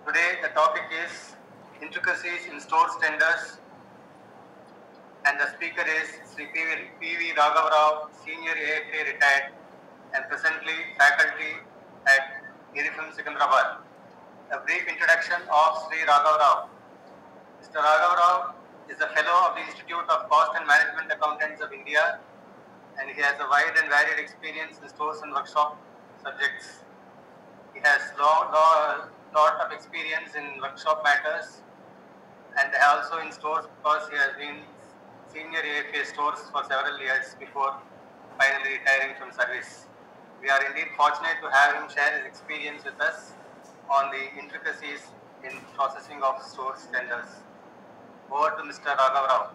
Today the topic is intricacies in stores tenders, and the speaker is Sri P.V. Raghav Rao, Senior AFA retired and presently faculty at Irifim Secunderabad. A brief introduction of Sri Raghav Rao. Mr. Raghav Rao is a fellow of the Institute of Cost and Management Accountants of India, and he has a wide and varied experience in stores and workshop subjects. He has lot of experience in workshop matters and also in stores because he has been senior AFA stores for several years before finally retiring from service. We are indeed fortunate to have him share his experience with us on the intricacies in processing of stores tenders. Over to Mr. Raghav Rao.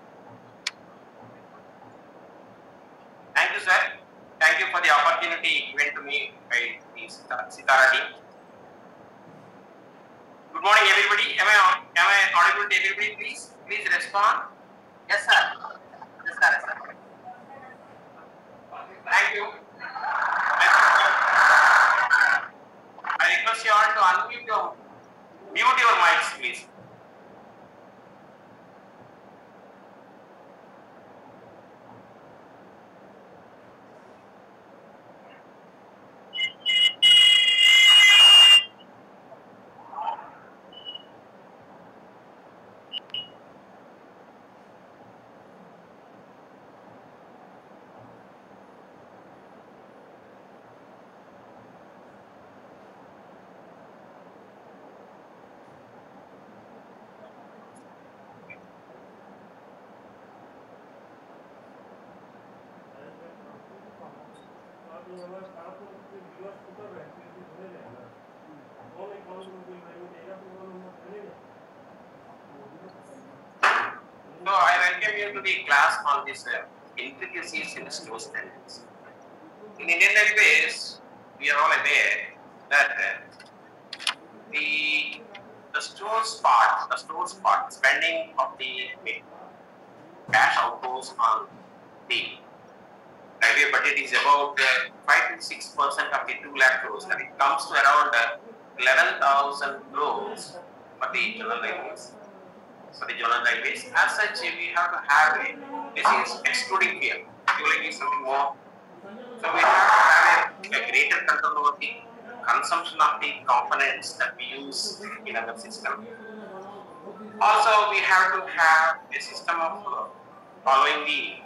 Thank you, sir. Thank you for the opportunity given to me by the Sitara team. Good morning, everybody. Am I audible to everybody? Please respond. Yes, sir. Yes, sir. Thank you. I request you all to mute your mics, please. So I welcome you to the class on this intricacies in stores tenders. In Indian Railways, we are all aware that the stores part, spending of the cash outgoes on the railway budget is about 5 to 6% of the 2 lakh crores, and it comes to around 11,000 crores for the general railways. As such, we have to have this is excluding fuel. Fueling is something more. So we have to have a greater control over the consumption of the components that we use in our system. Also, we have to have a system of following the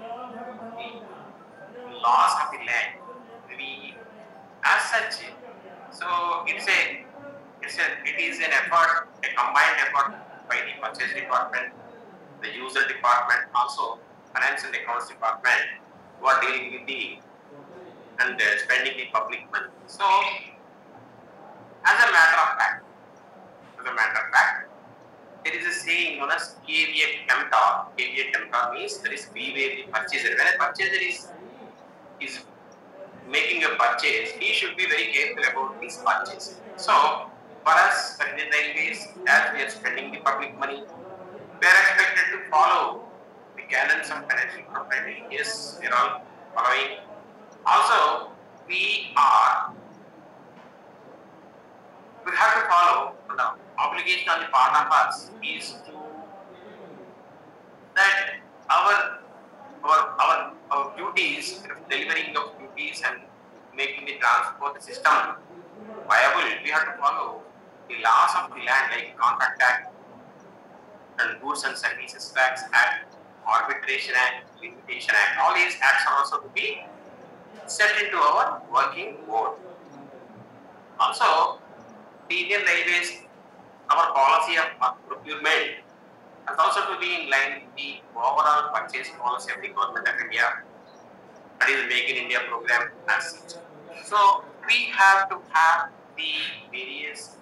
laws of the land. As such, so it is an effort, a combined effort by the purchase department, the user department, also finance and accounts department, who are dealing with the and spending the public money. So, as a matter of fact, there is a saying known as caveat emptor. Caveat emptor means there is beware the purchaser. When a purchaser is making a purchase, he should be very careful about his purchase. So, for us, for Indian Railways, as we are spending the public money, we are expected to follow the canons of financial propriety. Yes, we are all following. Also, we have to follow the obligation on the part of us is to that our duties, delivering of duties and making the transport system viable, we have to follow the laws of the land like Contract Act and Goods and Services Tax Act, Arbitration Act, Limitation Act. All these acts are also to be set into our working mode. Also, the Indian Railways, our policy of procurement has also to be in line with the overall purchase policy of the Government of India, that is Make in India program as such. So, we have to have the various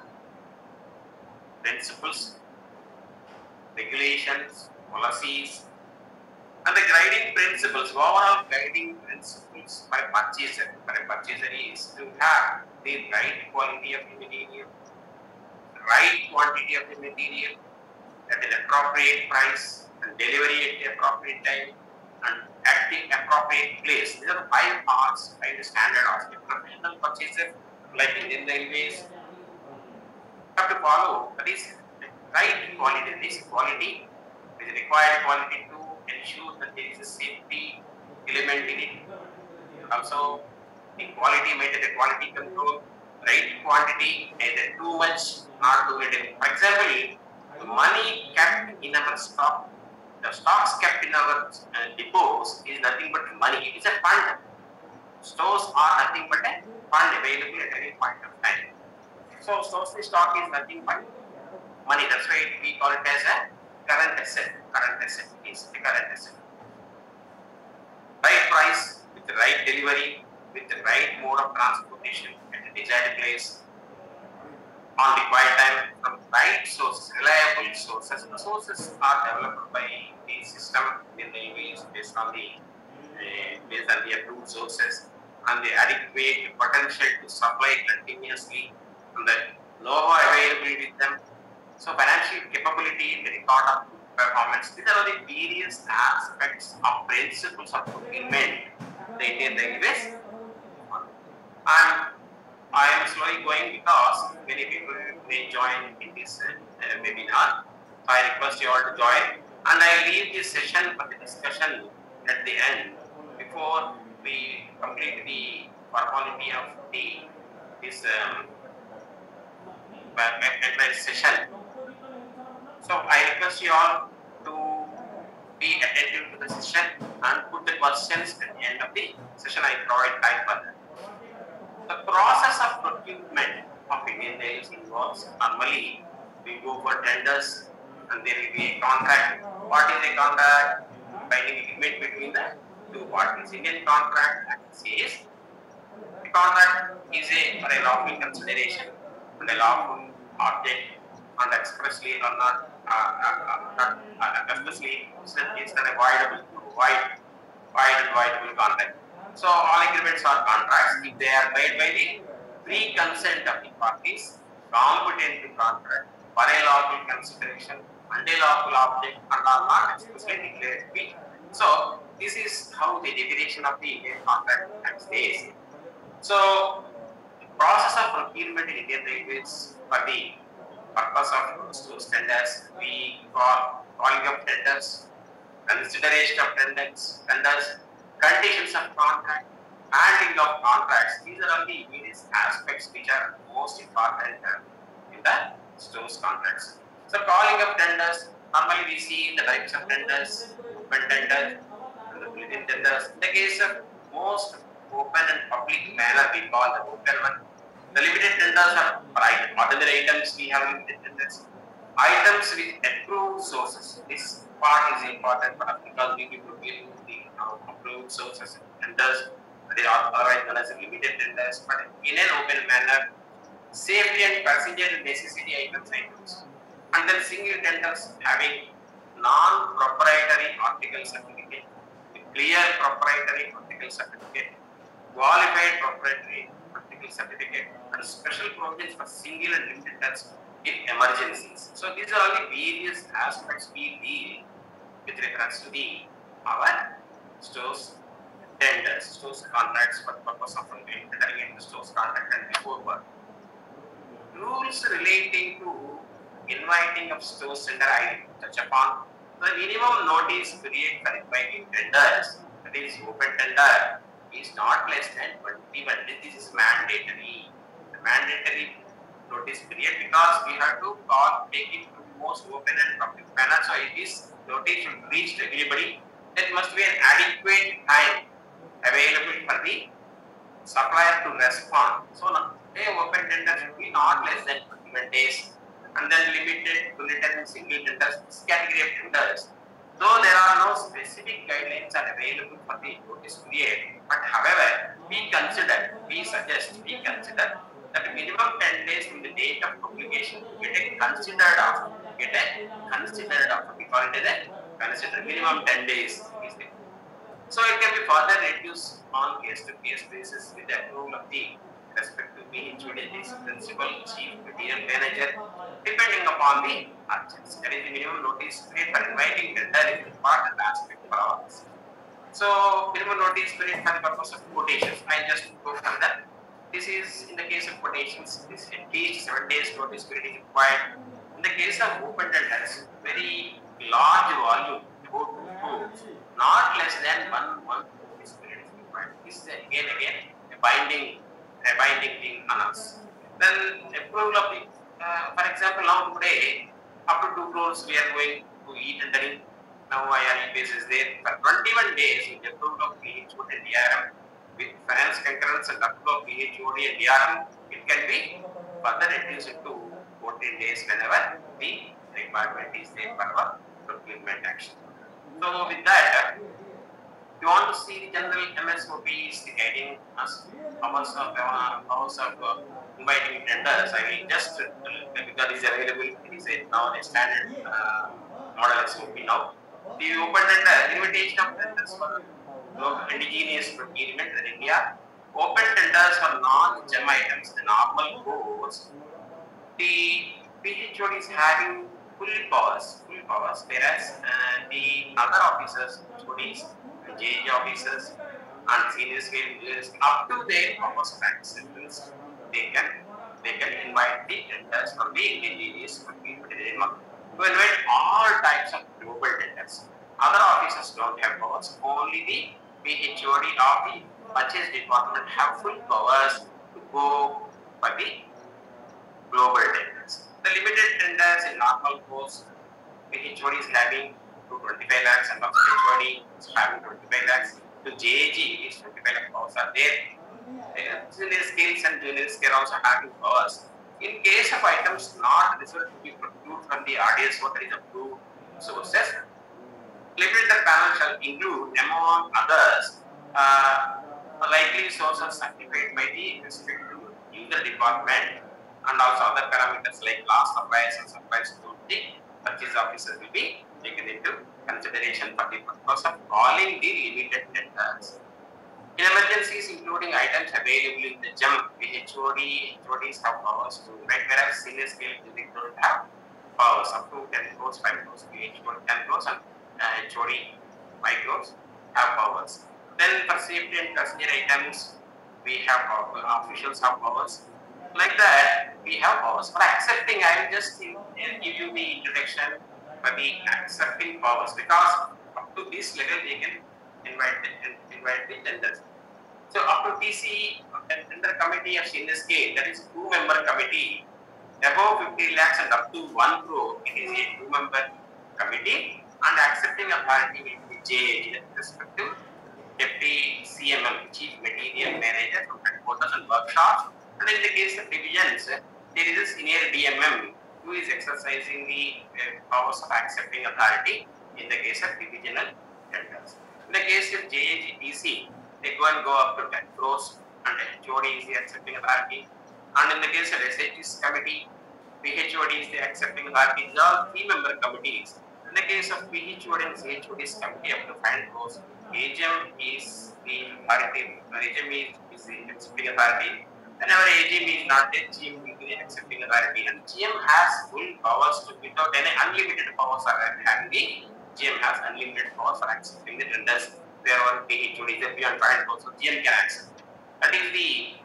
principles, regulations, policies, and the guiding principles, overall guiding principles for a purchaser is to have the right quality of the material, right quantity of the material at an appropriate price, and delivery at the appropriate time, and at the appropriate place. These are the 5 R's, 5 standard R's. A professional purchaser like Indian Railways follow, that is the right quality. This quality is required quality to ensure that there is a safety element in it. Also, the quality, maintain the quality control, right quantity, neither too much nor too little. For example, the money kept in our stock, the stocks kept in our depots is nothing but money. It is a fund. Stores are nothing but a fund available at any point of time. So, stores stock is nothing but money. That's why we call it as a current asset. Current asset is the current asset. Right price with the right delivery, with the right mode of transportation at the desired place, on required time, from right sources, reliable sources. The sources are developed by the system in the railways based on the approved sources and the adequate potential to supply continuously and the know-how available with them. So financial capability, the record of performance, these are the various aspects of principles of procurement the Indian Railways. And I am slowly going because many people may join in this webinar. I request you all to join, and I leave this session for the discussion at the end before we complete the formality of this entire session. So I request you all to be attentive to the session and put the questions at the end of the session. I provide time for that. The process of procurement of Indian Railways involves normally we go for tenders and there will be a contract. What is a contract? Binding agreement between the two parties. Indian contract says the contract is for a lawful consideration and a lawful object and expressly or not expressly is an voidable contract. So all agreements are contracts if they are made by the free consent of the parties competent to contract for a lawful consideration and a lawful object and are not expressly declared to be. So this is how the definition of the Indian contract stays. So the process of procurement in Indian Railways for the purpose of those tenders, we call calling of tenders, consideration of tenders, conditions of contract, handling of contracts. These are all the various aspects which are most important in the stores contracts. So calling of tenders, normally we see the types of tenders, open tenders, and the bulletin tenders. In the case of most open and public manner, we call the open one. The limited tenders are for ordinary items, we have limited tenders. Items with approved sources. This part is important for us because we need to deal with the approved sources and tenders. They are otherwise known as limited tenders, but in an open manner, safety and passenger necessity items. And then single tenders having non-proprietary article certificate, clear proprietary article certificate, qualified proprietary article certificate, and special provisions for single and limited tenders in emergencies. So these are all the various aspects we deal with reference to our stores tenders, stores contracts for the purpose of entering into stores contract and before work. Rules relating to inviting of stores tender I touch upon. The minimum notice period for inviting tenders, that is open tender, is not less than 21 days. This is mandatory. The mandatory notice period because we have to take it to most open and public manner. So if this notice should reach everybody, there must be an adequate time available for the supplier to respond. So the open tender should be not less than 21 days and then limited bulletin and single tenders, this category of tenders. Though there are no specific guidelines are available for the notice period, but however, we consider that minimum 10 days from the date of publication get a considered of. We call it as a considered minimum 10 days. So it can be further reduced on case-to-case basis with the approval of the respective BHOD's principal chief material manager, depending upon the urgency. That is the minimum notice period for inviting tender is an important aspect for us. So minimum notice period for the purpose of quotations. I just go from that. This is in the case of quotations, this at least 7 days notice period is required. In the case of open tenders, very large volume, about 2 crores, not less than 1 month notice period is required. This is again a binding thing on us. Then approval of the, for example, now today up to 2 crores we are going to e-tendering. Now IRE base is there for 21 days with approval of PHOD and DRM. With finance concurrence and approval of PHOD and DRM, it can be further reduced to 14 days whenever the requirement is there for our procurement action. So with that, if you want to see the general MSOPs, the guiding us, powers of inviting tenders, I will just, because it is available, it is now a standard model SOP now. The open tender, invitation of tenders for indigenous procurement in India, open tenders for non-gem items, the normal course, the PHOD is having full powers, whereas the other officers, HODs, JJ officers, and senior scale engineers, up to their powers of acceptance, they can invite the tenders from the indigenous procurement in India. To invite all types of global tenders. Other officers don't have powers, only the PHOD of the purchase department have full powers to go for the global tenders. The limited tenders in normal course, PHOD is having to 25 lakhs and PHOD is having 25 lakhs. To JAG is 25 lakh powers are there. Senior scales and junior scale also having powers. In case of items not reserved to be procured from the RDSO, that is approved sources, limited panel shall include, among others, likely sources certified by the respective user department, and also other parameters like last suppliers and suppliers to the purchase officer will be taken into consideration for the purpose of calling the limited tenders. In emergencies, including items available in the GEM, HODs have powers to invite, whereas senior scale engineering don't have powers up to 10 crores, 5 crores, PHOD 10 crores, and HOD 5 crores have powers. Then for safety and passenger items, we have officials have powers. Like that, we have powers. For accepting, I will just give you the introduction for the accepting powers, because up to this level they can invite the tenders. So up to TC, tender committee of senior scale, that is 2-member committee. Above 50 lakhs and up to 1 crore, it is a 2-member committee, and accepting authority will be JAG, respective Deputy CMM, Chief Material Manager from headquarters and workshops. And in the case of divisions, there is a senior DMM who is exercising the powers of accepting authority in the case of divisional tenders. In the case of JAG-DC, they go up to 10 crores, and HOD is the accepting authority. And in the case of SHS committee, PHOD is the accepting authority. These are 3-member committees. In the case of PHOD and CHOD's committee up to 5 crores, AGM is the authority. AGM is the accepting authority. Whenever AGM is not there, GM will be the accepting authority. And GM has full powers to, without any unlimited powers are having the GM has unlimited powers for accepting the tenders. Wherever PHOD is beyond 5 crores, so GM can accept. That is the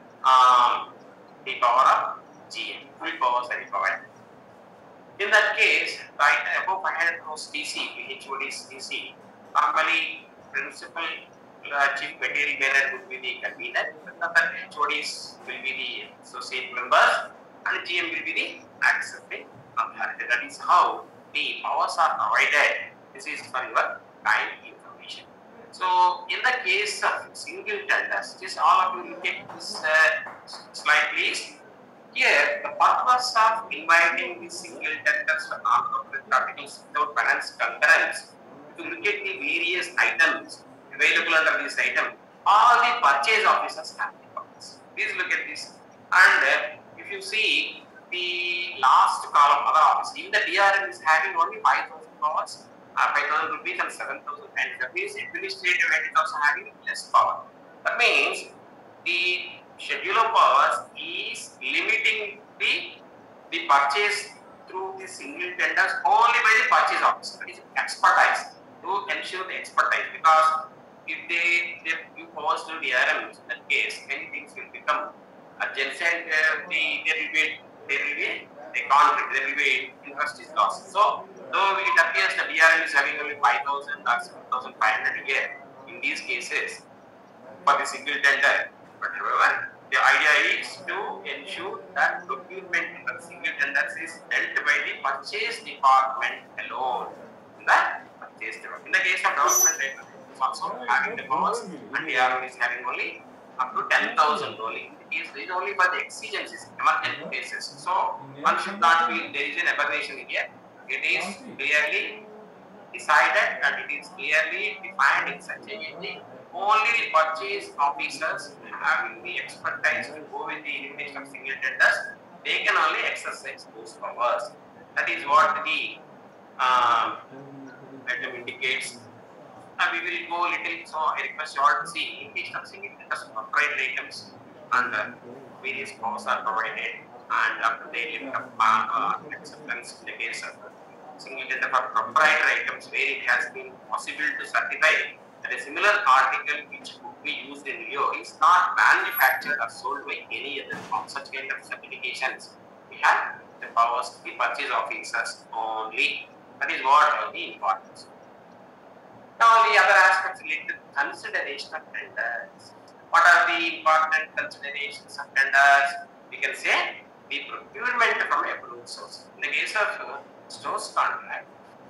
power of GM. Full powers are provided. In that case, right above 500 crores DC, PHOD is DC. Normally, principal chief material manager would be the convener. Other HODs will be the associate members, and GM will be the accepting authority. That is how the powers are provided. This is for your kind information. So, in the case of single tenders, just all of you look at this slide, please. Here, the purpose of inviting the single tenders for non-corporate articles without finance concurrence, to look at the various items available under this item, all the purchase officers have the powers. Please look at this. And if you see the last column, other office, even the DRM is having only 5,000 powers, 5,000 rupees and 7,000, and that means administrative head is also having less power. That means the schedule of powers is limiting the purchase through the single tenders only by the purchase officer. That is expertise, to ensure the expertise, because if they give powers to DRMs, in that case, many things will become Adjacent, there will be a conflict. There will be interest is lost. So though it appears the DRM is having only 5,000 or 7,500 a year in these cases for the single tender, but however the idea is to ensure that procurement in the single tenders is dealt by the purchase department alone. In the purchase department. In the case of government, it is also having the powers, and DRM is having only up to 10,000 only. It is only for the exigencies, emergency cases. So one should not feel there is an aberration here. It is clearly decided and it is clearly defined in such a way. Only the purchase officers having the expertise to go with the elimination of single tenders, they can only exercise those powers. That is what the item indicates. We will go little, so I request you all to see in case of single tenders, proprietary items and various powers are provided, and up to the limit of acceptance in the case of single tender for proprietary items where it has been possible to certify that a similar article which could be used in Leo is not manufactured or sold by any other firm. Such kind of certifications we have the powers to the purchase officers only. That is what the importance. Now the other aspects related to consideration of tenders. What are the important considerations of tenders? We can say the procurement from approved source. In the case of stores contract,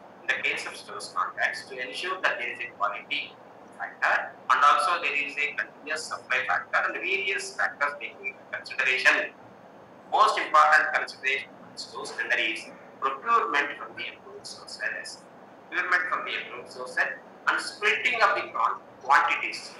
to ensure that there is a quality factor and also there is a continuous supply factor and various factors taken into consideration. Most important consideration for stores tender is procurement from the approved sources. Procurement from the approved sources and splitting of the quantities.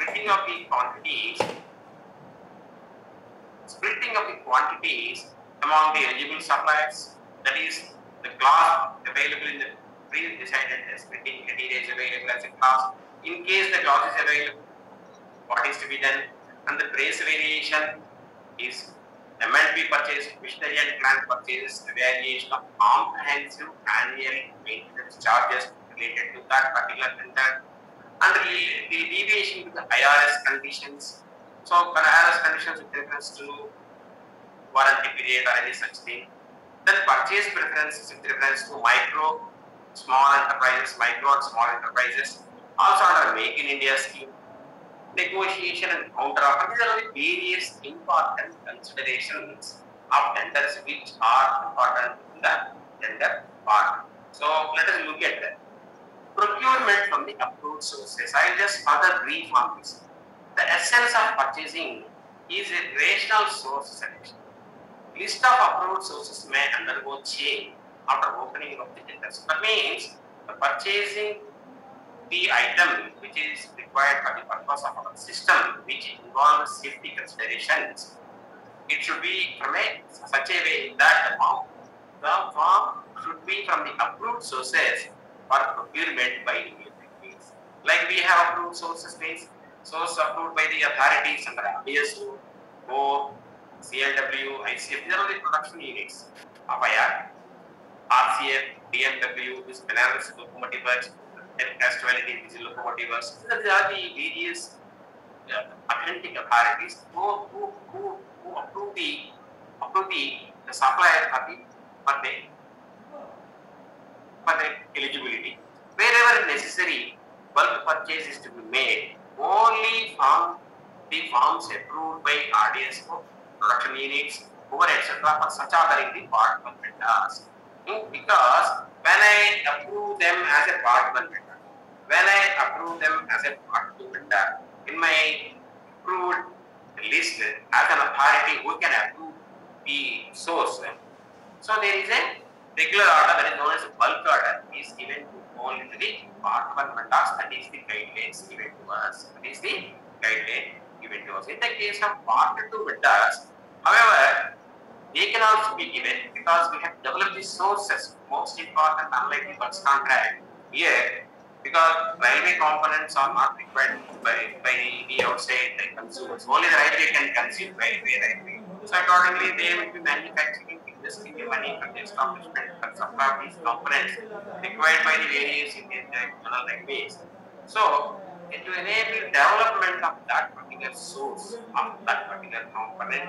Splitting of the quantities among the eligible suppliers. That is the class available in the pre-decided splitting criteria is available as a class. In case the class is available, what is to be done? And the price variation is MLP purchase, machinery and plant purchases, the variation of comprehensive annual maintenance charges related to that particular tender, and the deviation to the IRS conditions. So IRS conditions with reference to warranty period or any such thing. Then purchase preferences with reference to micro and small enterprises, also under Make in India scheme, negotiation and counter offer. These are the various important considerations of tenders which are important in the tender part. So let us look at that. Procurement from the approved sources. I will just further brief on this. The essence of purchasing is a rational source selection. List of approved sources may undergo change after opening of the tenders. That means the purchasing the item which is required for the purpose of our system, which involves safety considerations, it should be from such a way that the form should be from the approved sources for procurement by utilities. Like we have approved sources means source approved by the authorities under ABSO, O, CLW, ICF. These are the production units of IR, RCF, BMW, this Belarus locomotive works, S12, diesel locomotive works. These are the various authentic authorities who approve the supplier for the eligibility. Wherever necessary, bulk purchase is to be made only from the forms approved by RDSO, production units, over etc. for such ordering the part 1 vendors. Because when I approve them as a part 1 vendor, when I approve them as a part 2 vendor, in my approved list as an authority who can approve the source. So there is a regular order that is known as a bulk order is given to only to the part 1 vendors. That is the guidelines given to us. In the case of part 2 vendors, however, they can also be given because we have developed the sources. Most important, unlike the bus contract here, because railway components are not required by the outside consumers. Only the railway can consume railway. So accordingly, they will be manufacturing investing the money from the establishment and supply these components required by the various Indian regional railways. So to enable development of that particular source of that particular component,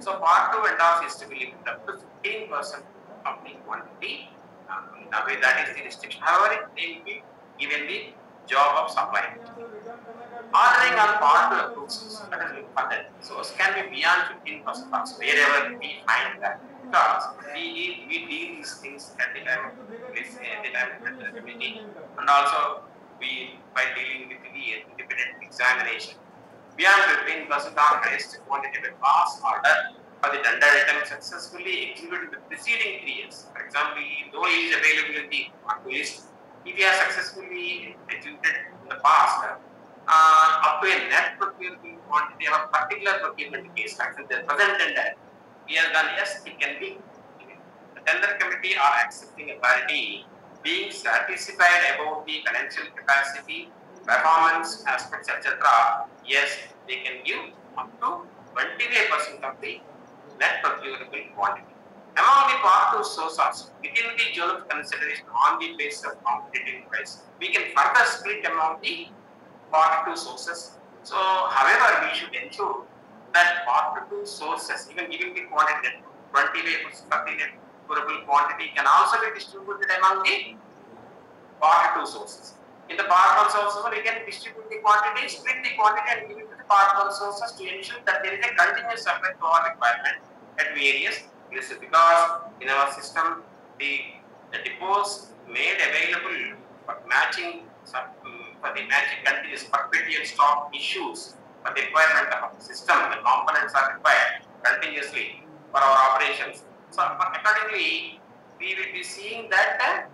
So part 2 vendors is to be limited up to 15% of the quantity. That is the restriction. However, they will be given the job of supplying. Ordering on part 2 approaches, that is funded. So it can be beyond 15% also, wherever we find that. Because we deal these things at the time of this, at the time of the committee, and also we by dealing with the independent examination. Beyond 15% of highest quantitative pass order for the tender item successfully executed in the preceding 3 years. For example, though it is available in the list, if you have successfully executed in the past, up to a net procurement quantity of a particular procurement case, actually the present tender, he has done, yes, it can be. The tender committee or accepting authority being satisfied about the financial capacity, performance aspects, etc., yes, they can give up to 25% of the net procurable quantity. Among the part 2 sources, within the zone of consideration on the basis of competitive price, we can further split among the part 2 sources. So, however, we should ensure that part 2 sources, even giving the quantity, 25% of the net procurable quantity can also be distributed among the part 2 sources. In the part 1 sources, we can distribute the quantity, split the quantity and give it to the part 1 sources to ensure that there is a continuous supply to our requirement at various places. Because in our system, the depots made available for matching continuous perpetual stock issues for the requirement of the system. The components are required continuously for our operations. So accordingly, we will be seeing that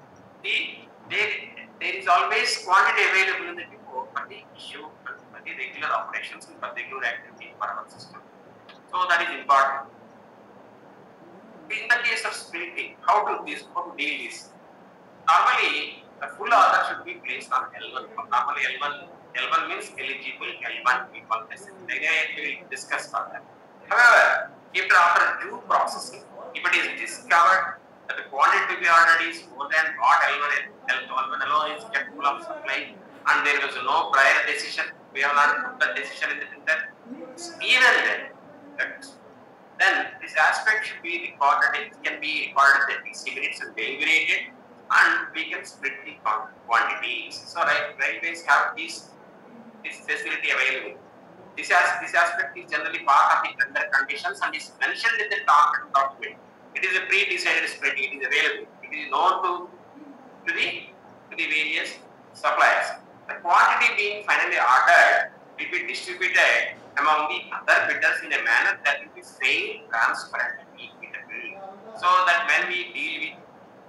there is always quantity available in the depot for the issue, for the regular operations and for the regular activity for our system. So that is important. In the case of splitting, how to deal this? Normally, the full order should be placed on L1. Normally, L1 means eligible L1 people. Again, we will discuss further. However, if after due processing, if it is discovered that the quantity to be ordered is more than what L1 alone is capable of supplying, and there was no prior decision, we have not put the decision in the tender, even then this aspect should be recorded. It can be recorded at 60 minutes and deliberated, and we can split the quantities. So railways have this facility available. This aspect is generally part of the tender conditions and is mentioned in the document. It is a pre-decided split. It is available. It is known to the various suppliers. The quantity being finally ordered will be distributed among the other bidders in a manner that will be fair, transparent, and equitable. So that when we deal with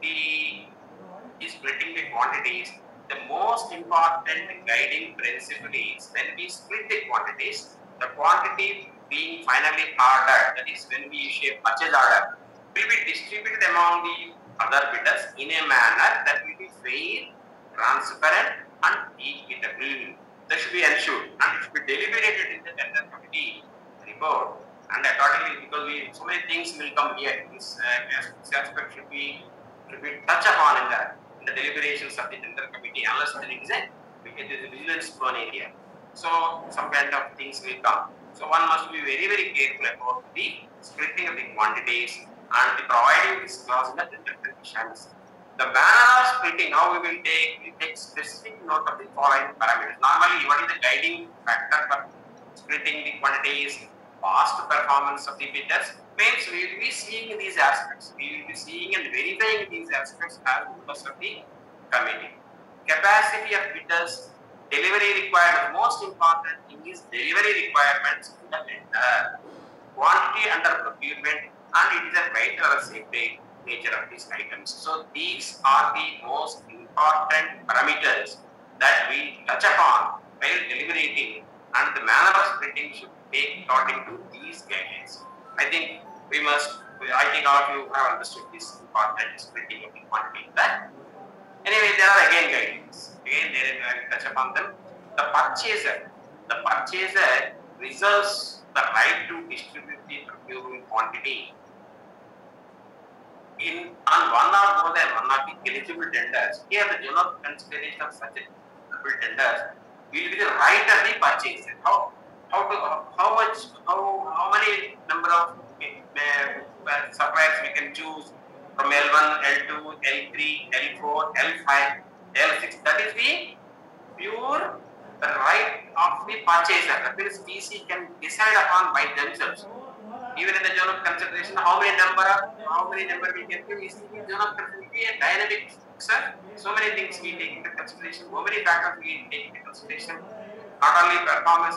the splitting the quantities, the most important guiding principle is when we split the quantities, the quantity being finally ordered, that is when we issue a purchase order, will be distributed among the other bidders in a manner that will be fair, transparent, and equitable. That should be ensured, and it should be deliberated in the tender committee report. And accordingly, because so many things will come here, this aspect should be touched upon in the deliberations of the tender committee, unless there is a vigilance prone area. So some kind of things will come. So one must be very, very careful about the splitting of the quantities and the providing this clause in the tender conditions. The manner of splitting, how we will take specific note of the following parameters. Normally, what is the guiding factor for splitting the quantities? Past performance of the bidders. Means we will be seeing these aspects. We will be seeing and verifying these aspects as members of the committee. Capacity of bidders, delivery requirement. Most important thing is delivery requirements in the tender. Quantity under procurement, and it is a vital or safety nature of these items. So these are the most important parameters that we touch upon while deliberating, and the manner of splitting should take according to these guidelines. I think all of you have understood this important splitting of the quantity. Anyway, there are again guidelines. Again, there I will touch upon them. The purchaser reserves the right to distribute the procurable quantity on one or more than one of the eligible tenders. Here, the general consideration of such eligible tenders will be the right of the purchaser. How many number of suppliers we can choose from L1, L2, L3, L4, L5, L6. That is the pure right of the purchaser. That means PC can decide upon by themselves. Even in the zone of consideration, how many number we can give is the zone of consideration will be a dynamic mixer. So many things we take into consideration, so many factors we take into consideration. Not only performance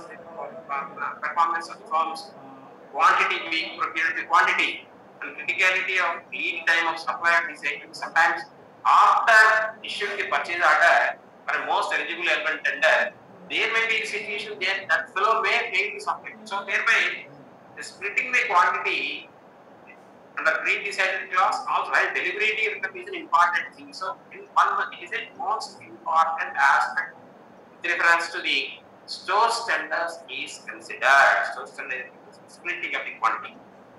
of the firms, quantity being procured, the quantity and criticality of lead time of supply of these items. Sometimes after issuing the purchase order for a most eligible L1 tender, there may be a situation there that fellow may fail to supply. So thereby, splitting the quantity under pre-decided clause, also while deliberate is an important thing. So in one, it is a most important aspect with reference to the store standards is considered. Store standard is splitting of the quantity.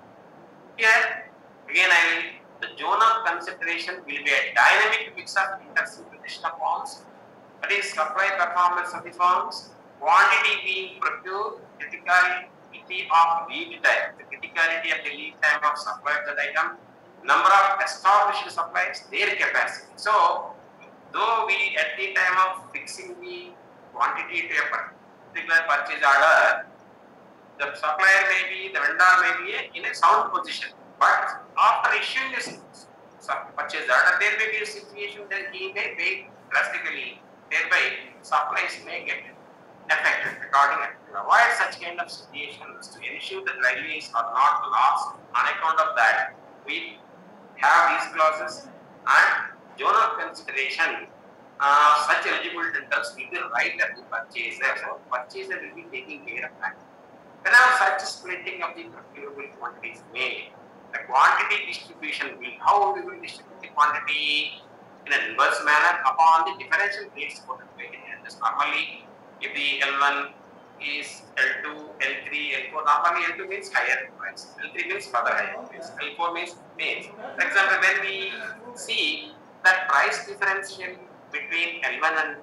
Here again, the zone of consideration will be a dynamic mix of intersimplification of forms, that is supply performance of the firms, quantity being procured, criticality of lead time, the criticality of the lead time of supply of that item, number of established suppliers, their capacity. So, though we at the time of fixing the quantity to a particular purchase order, the supplier may be, the vendor may be in a sound position. But after issuing this purchase order, there may be a situation that he may pay drastically, thereby supplies may get affected accordingly. To avoid such kind of situations, to ensure that railways are not lost on account of that, we have these clauses and zone of consideration. Such eligible tenders will be right at the purchaser. So purchaser will be taking care of that. Whenever such splitting of the procurable quantities made, the quantity distribution will, how we will distribute the quantity in an inverse manner upon the differential rates quoted by the tenders. Normally, if the L1 is L2, L3, L4, normally L2 means higher price, L3 means further higher price, L4 means. For example, when we see that price differential between L1 and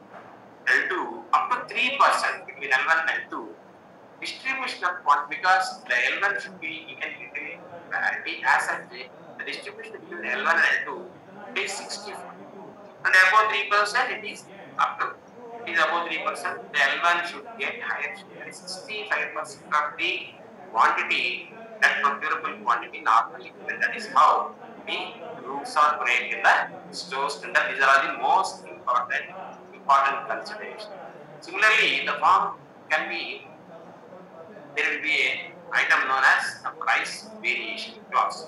L2 up to 3% between L1 and L2, distribution of quantity, because the L1 should be, you can literally be as such, the distribution between L1 and L2 is 64. And above 3%, it is up to, it is above 3%, the L1 should get higher, that is 65% of the quantity, that procurable quantity normally, and that is how the rules are break in the stores, and these are the most important considerations. Similarly, the form can be, there will be an item known as a price variation clause.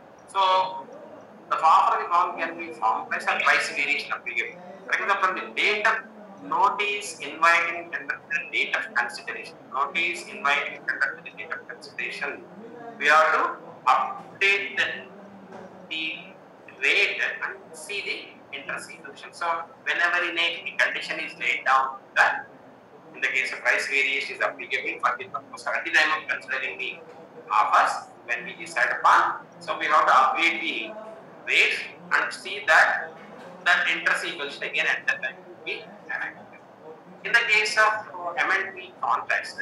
So, the form for the form can be form price and price variation applicable. For example, the date of notice inviting tender to the date of consideration. Notice inviting tender to the date of consideration. We have to update the rate and see the intersection. So, whenever in a condition is laid down, that in the case of price variation is applicable for the purpose at the time of considering the offers when we decide upon. So we have to update the rates and see that intersequence again at that time will be enacted. In the case of MNP contracts,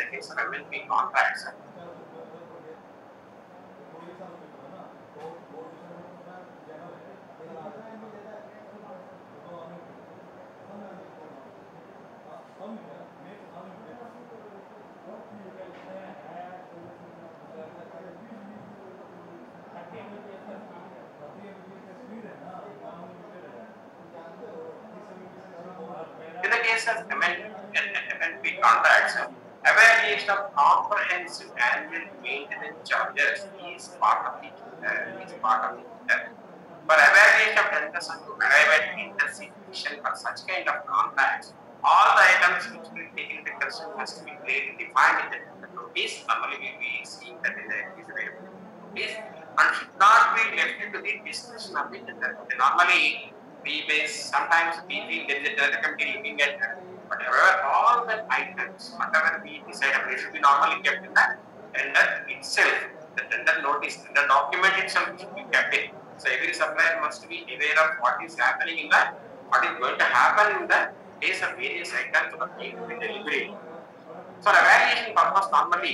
of MNP contracts, evaluation of comprehensive annual maintenance charges is part of the tender. For evaluation of tenders and to arrive at intersection for such kind of contracts, all the items which will be taken into consideration has to be clearly defined in the tender notice. Normally we will be seeing that in the available notice and should not be left to the discretion of the tender. Normally, sometimes we feel there is a tender committee looking at that. But however, all the items, whatever we decide upon, should be normally kept in the tender itself. The tender notice, the document itself should be kept in. So every supplier must be aware of what is happening in the, what is going to happen in the case of various items that need to be delivered. For evaluation purpose, normally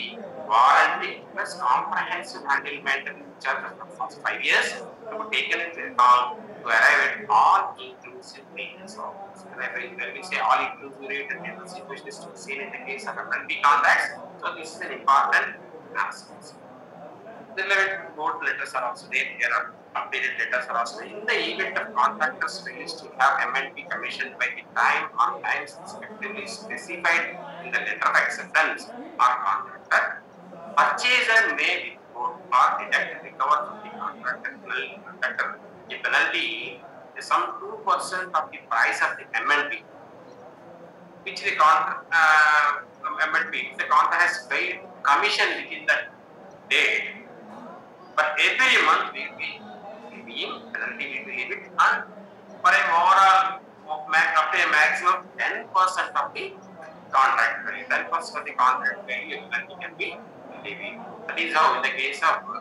warranty plus comprehensive handle maintenance charge of the first 5 years to be taken into account to arrive at all-inclusive maintenance offers. When we say all-inclusive rate, the general situation is to be seen in the case of MLP contracts. So this is an important aspect. The board letters are also there. There are updated letters are also there. In the event of contractors fails to have MLP commissioned by the time or times respectively specified in the letter of acceptance or contractor, purchaser may withhold or deduct recover from the contractor the penalty is some 2% of the price of the MLP, which the MLP, if the contract has paid commission within that date. But every month we will be levying penalty, we will levy it, and for a moral up to a maximum 10% of the contract value. 10% of the contract value penalty can be levied. That is how in the case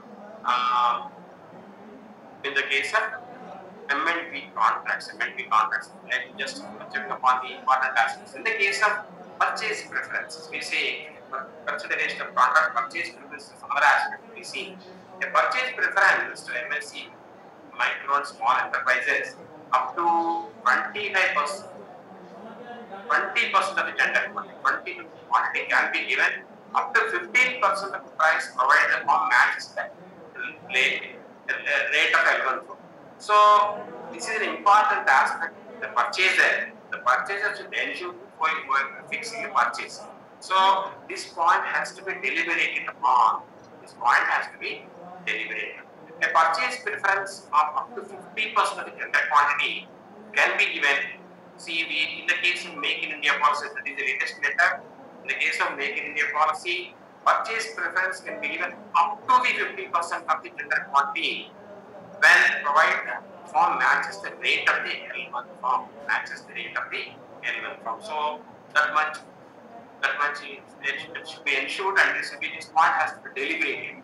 of MLP contracts, let me just check upon the important aspects. In the case of purchase preferences, we say consideration of contract purchase preferences is another aspect we see. A purchase preference to MSC, micro and small enterprises, up to 25%. 20% of the tender quantity can be given, up to 15% of the price provided on matches the rate of L1. So this is an important aspect. The purchaser should ensure before fixing the purchase. So this point has to be deliberated upon. A purchase preference of up to 50% of the tender quantity can be given. See, in the case of Make in India policy, that is the latest letter. In the case of Make in India policy, purchase preference can be given up to the 50% of the tender quantity when provided form matches the rate of the L1 form. So that much it should be ensured, and this point has to be deliberated.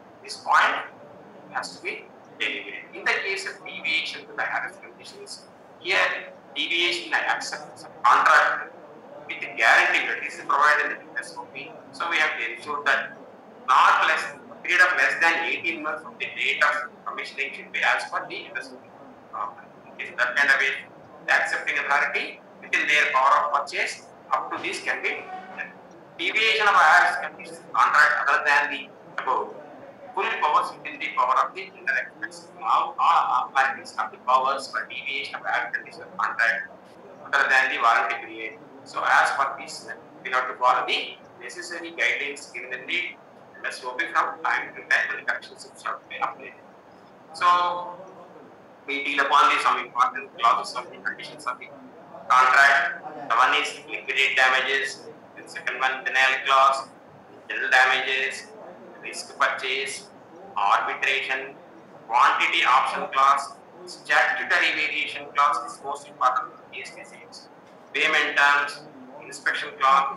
In the case of deviation to the tariff conditions, here deviation acceptance of contract with the guarantee that this is provided in the SOP. So we have to ensure that period of less than 18 months from the date of commissioning should be as per the SOP. In that kind of way, the accepting authority within their power of purchase up to this can be deviation of IRS conditions contract other than the above. Full powers within the power of the indirect tax. Now, all authorities have the powers for deviation of IRS conditions contract other than the warranty period. So, as per this, we have to follow the necessary guidelines given in the SOP from time to time when the corrections shall be applied. So, we deal upon some important clauses of the conditions of the contract. The one is liquidated damages, the second one denial clause, general damages, risk purchase, arbitration, quantity option clause, statutory variation clause is most important for GST sales. Payment terms, inspection clause.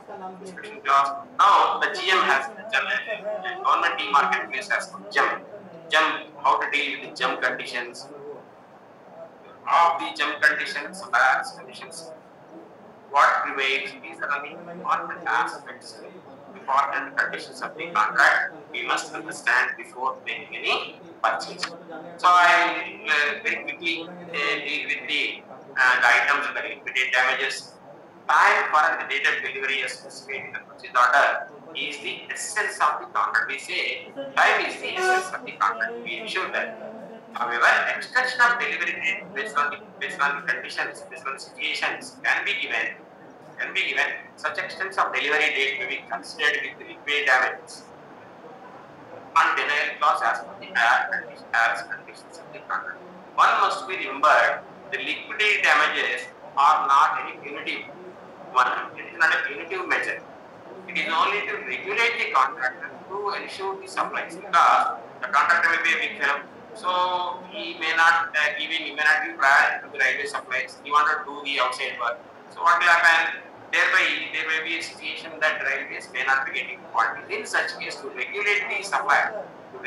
Now the GM has government e-marketplace has GEM, how to deal with the GEM conditions. Of the GEM conditions, balance conditions, what prevails, these are the important aspects, important conditions of the contract we must understand before making any purchase. So I will very quickly deal with the items of the liquidated damages. Time for the date of delivery as specified in the purchase order is the essence of the contract. We say time is the essence of the contract. We ensure that. However, extension of delivery date based on the conditions, based on situations can be given. Such extension of delivery date may be considered with the liquidated damages. And denial clause as per the conditions of the contract. One must be remembered: the liquidated damages are not any punitive one. It is not a punitive measure. It is only to regulate the contractor to ensure the supplies, because the contractor may be a big firm. So he may not give priority to the railway supplies. He want to do the outside work. So what will happen? Thereby, there may be a situation that railways may not be getting quantity. In such case, to regulate the supplies,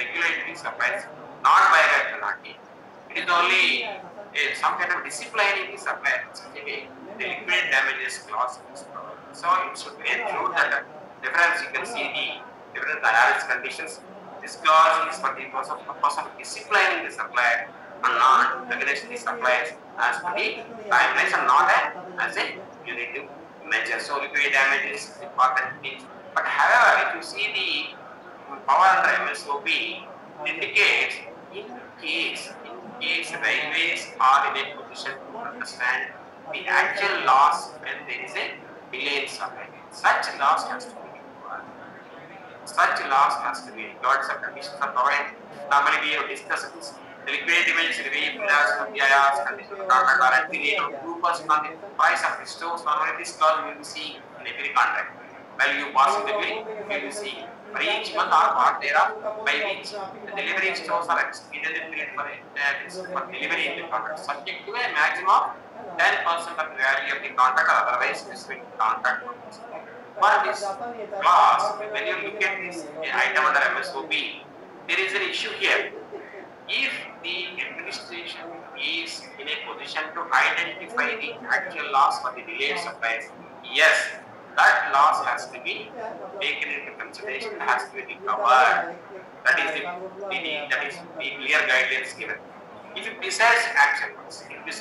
not by a penalty. It is only some kind of disciplining the supplier. The liquidated damages clause is provided. So it should be ensured that the difference you can see different analysis conditions. This clause is for the purpose of disciplining the supplier and not regulating the suppliers as per the timelines and not as a punitive measure. So liquid damage is important thing. But however, if you see the power under MSOP, it indicates in case railways are in a position to understand the actual loss when there is a delay in supply. Such loss has to be required. Such loss has to be required. Some conditions are provided. Normally we have discussed this. The liquidity damage review pillars of the IRs, condition of the contract are at delay of 2% on the price of the stores. Normally this clause we will see in every contract. While you passing the bill, we will see for each month or part thereof by which the delivery stores are exceeded the period for delivery in the contract, subject to a maximum of 10% of the value of the contract or otherwise specific contract. For this clause, when you look at this item under MSOP, there is an issue here. If the administration is in a position to identify the actual loss for the delayed supplies, yes, that loss has to be taken into consideration, has to be recovered. That is the clear guidelines given. If it decides action loss,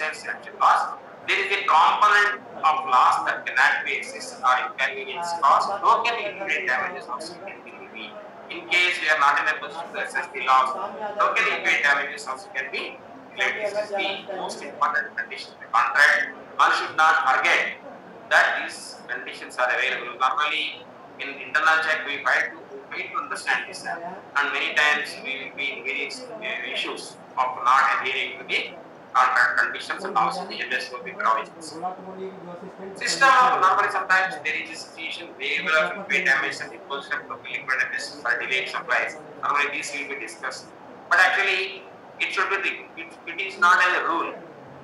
there is a component of loss that cannot be excess or inconvenience cost. Token liquidity damages also can be reviewed. In case we are not in a position to assess the loss, token liquidity damages also can be claimed. This is the most important condition of the contract. One should not forget that these conditions are available. Normally, in internal check, we try to understand this, and many times we will be in various issues of not adhering to the contract conditions and also the MSOP provisions. System of normally sometimes there is a situation waiver of liquid damage and imposition of liquid damage for delayed supplies. Normally these will be discussed, but actually it should be it is not as a rule.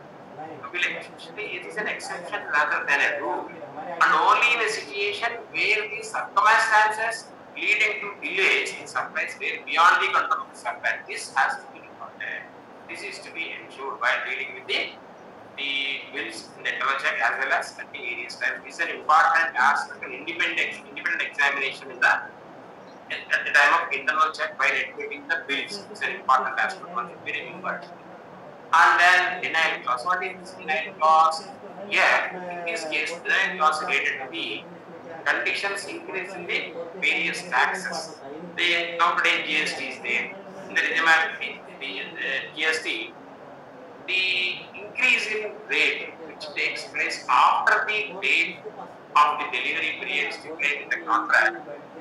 It is an exception rather than a rule, and only in a situation where the circumstances leading to delays in supplies were beyond the control of the supplier, this has to be recorded. This is to be ensured while dealing with the bills in the internal check as well as cutting areas. This is an important aspect, an independent examination in at the time of internal check while admitting the bills. It's an important aspect, one should be remembered. And then denial clause. What is this denial clause? In this case, denial clause related to the conditions increase in the various taxes. Nowadays GST is there. In the regime of the GST, the increase in rate which takes place after the date of the delivery period stipulated in the contract,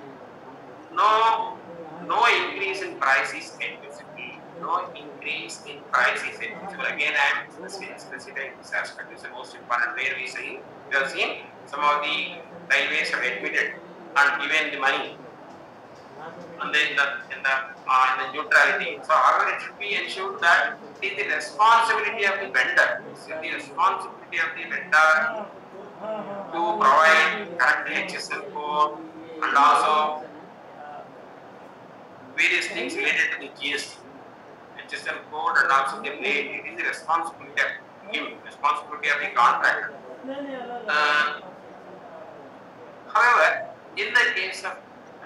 no increase in price is admissible. No increase in price is admissible. Again, I am specifying this aspect. This is the most important where we have seen some of the railways have admitted and given the money and then in the neutrality. So, however, it should be ensured that it is the responsibility of the vendor. It is the responsibility of the vendor to provide correct HSL code and also various things related to the GST, HSL code, and also the rate. It is the responsibility of him, responsibility of the contractor. However, in the case of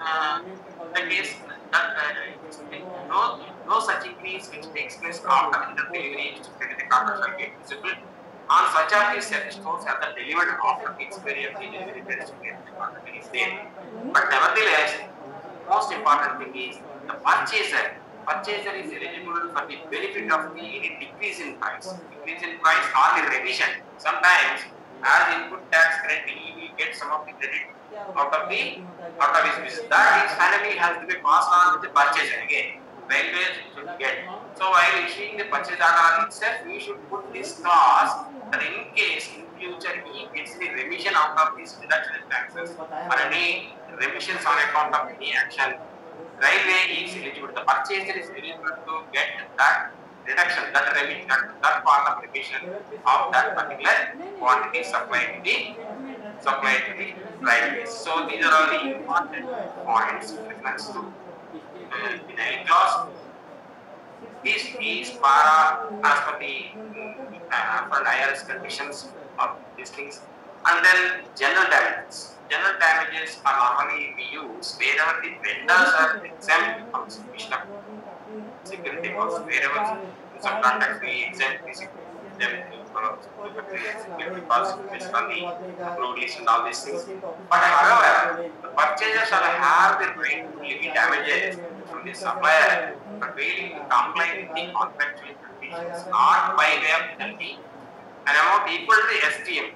no such increase which takes place after the delivery stipulated in the contract shall be visible on such of these stores as are delivered after the expiry of the delivery period stipulated in the contract is there. But nevertheless, most important thing is the purchaser is eligible for the benefit of the any decrease in price or the revision. Sometimes, as input tax credit, he will get some of the credit out of his business. That is finally has to be passed on to the purchaser again. Railways should get. So while issuing the purchase order itself, we should put this clause that in case in future he gets the remission out of this deduction in taxes or any remissions on account of any action, railway is eligible. The purchaser is eligible to get that reduction, that part of remission of that particular quantity supplied to the railways. So these are all the important points with reference to denial clause. This is para as per the IRS conditions of these things. And then general damages. General damages are normally we use wherever the vendors are exempt from submission of security deposits. Wherever the subcontracts we exempt them to security deposits based on the approved list and all these things. But however, the purchaser shall have the right to levy damages from the supplier for failing to comply with the contractual conditions, not by way of penalty. An amount equal to the STM,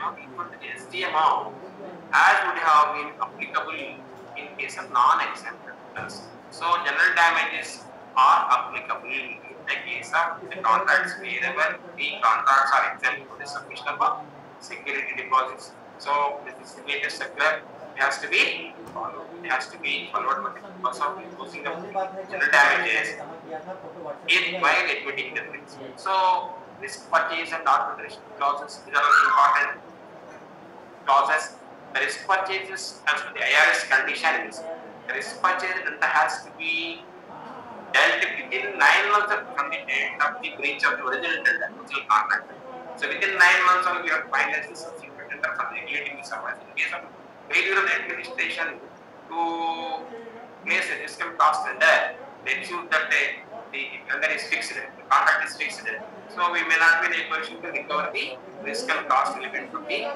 as would have been applicable in case of non-exempt vendors. So general damages are applicable in the case of the contracts wherever the contracts are exempt from the submission of security deposits. So this is the latest circular. It has to be followed. It has to be followed for the purpose of imposing the general damages while admitting the risk. So risk purchase and arbitration clauses, these are important clauses. The risk purchases as per the IRS conditions, the risk purchase has to be dealt within 9 months from the date of the breach of the original tender, original contract. So within 9 months only we have to finalize the subsequent tender for the regulating supplies. In case of failure of the administration to place a risk and cost tender, they ensure that the tender is fixed, the contract is fixed. So we may not be in a position to recover the risk and cost element from the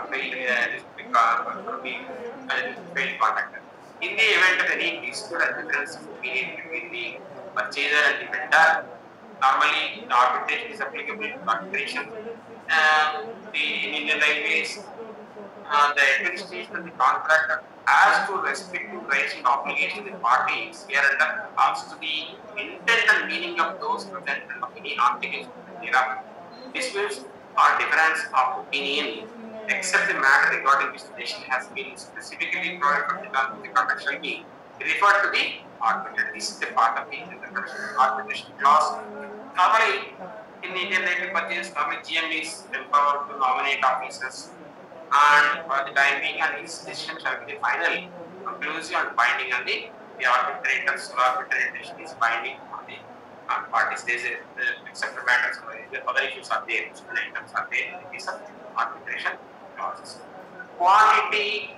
failed contractor. In the event of any dispute or difference period between the purchaser and the vendor, normally the arbitration is applicable to arbitration. In Indian Railways, the administration of the contractor has to respective rights and obligations of the parties hereunder as to the intent and meaning of those present of any articles thereof. Disputes or difference of opinion, except the matter regarding which the decision has been specifically provided for the terms of the contract shall be referred to the arbitrator. This is the part of the arbitration clause. Normally, in the Indian Railway purchase, normally GM is empowered to nominate officers, and for the time being, and his decision shall be the final, conclusive and binding on the arbitrator. So arbitration is binding on the parties. There is accepted matters, the other issues are there, items are there in the case of arbitration clauses. Quantity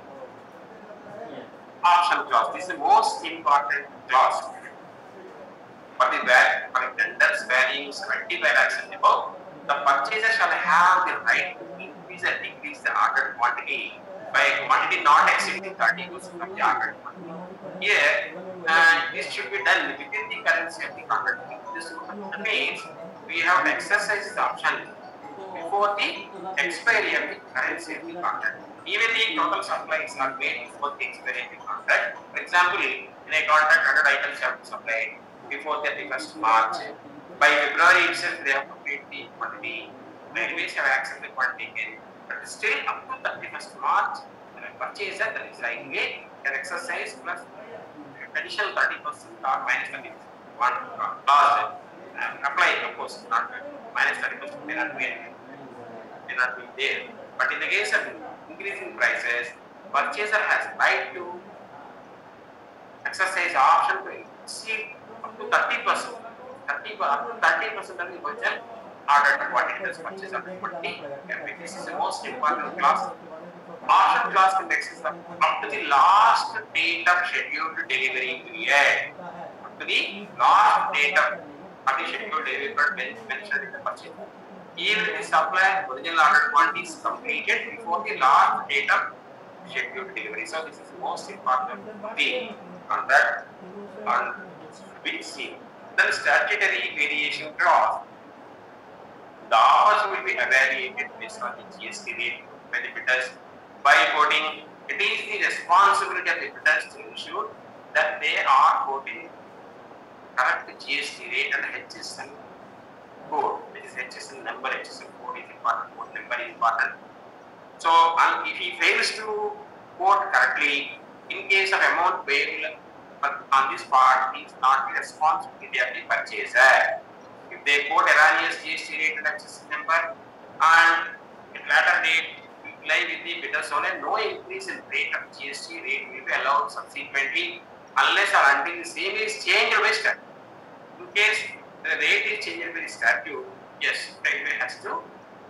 option clause. This is the most important clause. For the tenders valuing 75 lakhs and above, the purchaser shall have the right to increase and decrease the ordered quantity by a quantity not exceeding 30% of the ordered quantity. Here, this should be done within the currency of the contract. This means we have to exercise the option before the expiry of the currency of the contract. Even the total supplies are made before the expiry of the contract. For example, in a contract, 100 items have to supply before 31st March. By February itself, they have to paid the quantity. Railways have accepted the quantity again. But still, up to 31st March, the purchaser, that is railway, can exercise plus additional 30% or minus 30%. One clause apply, of course, not minus 30% may not be there. But in the case of increasing prices, purchaser has right to exercise option to exceed up to 30%. 30% of the budget ordered quantity is purchased up to 20. This is the most important clause. Option clause can exist up to the last date of scheduled delivery period. Up to the last date of the scheduled delivery period mentioned in the purchase. Even the supplier original ordered quantity is completed before the last date of scheduled delivery. So this is the most important thing on that on which scene. Then statutory variation clause. The offers will be evaluated based on the GST rate by the bidders. By quoting, it is the responsibility of the bidders to ensure that they are quoting correct GST rate and HSN code, which is HSN number, HSN code is important, code number is important. So, if he fails to quote correctly, in case of amount payable on this part, he is not the responsibility of the purchaser. If they quote erroneous GST rate and HSN number, and at later date, lie with the bidders only, no increase in rate of GST rate will be allowed subsequently unless or until the same is changed by statute. In case the rate is changed by statute, yes, railway has to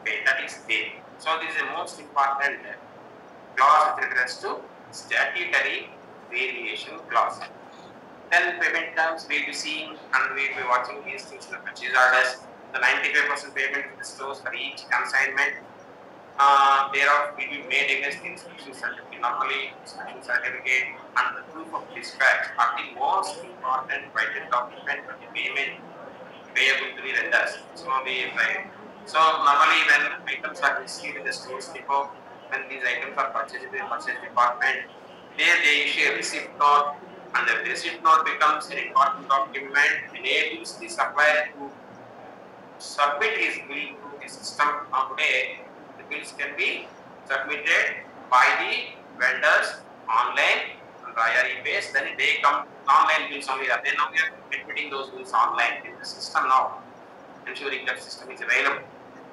Okay, that is there. So this is the most important clause with regards to statutory variation clause. Then payment terms we'll be seeing and we'll be watching these things in the purchase orders. The 95% payment to the stores for each consignment thereof will be made against the inspection certificate. Normally, inspection certificate and the proof of dispatch are the most important vital document for the payment payable to the vendors. So normally when items are received in the stores depot, when these items are purchased in the purchase department, there they issue a receipt note, and the receipt note becomes an important document, enables the supplier to submit his bill to the system. Now today, the bills can be submitted by the vendors online and via e-base. Then they come online bills only. Then now we are admitting those bills online in the system now, ensuring that system is available.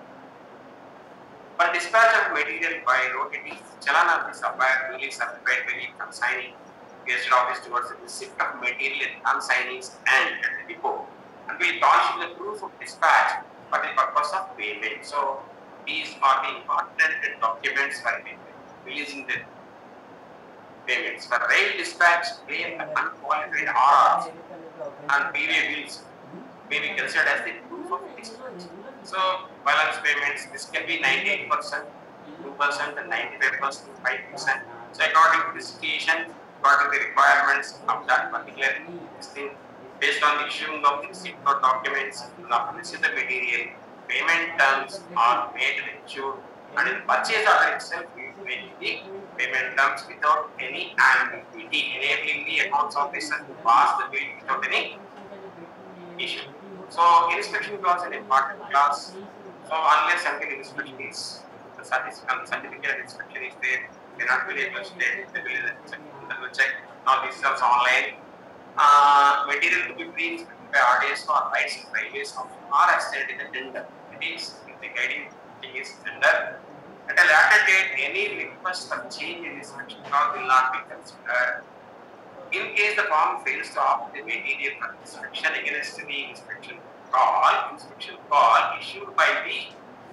For dispatch of material by road, it is challan of the supplier duly certified by the consignee gazetted office towards the receipt of material at consignees and at the depot, and will launch the proof of dispatch for the purpose of payment. So these are the important documents for releasing the payments. For rail dispatch, claim unqualified RRs and PVA bills may be considered as the proof of dispatch. So balance payments, this can be 98%, 2% and 95%, 5%. So according to the situation, according to the requirements of that particular thing, based on the issuing of the receipt note documents and of receipt of material, payment terms are made and issued, and in purchase order itself, we make the payment terms without any ambiguity, enabling the accounts officer to pass the bill without any issue. So inspection clause is an important clause. So unless until inspection is the certificate of inspection is there, they are not able to state the bill is check. Now this is also online. Material to be pre-inspected by RDS or rights of railways are as stated in the tender. It is the guiding thing is tender. At a later date, any request for change in inspection clause will not be considered. In case the firm fails to offer the material for inspection against the inspection call issued by the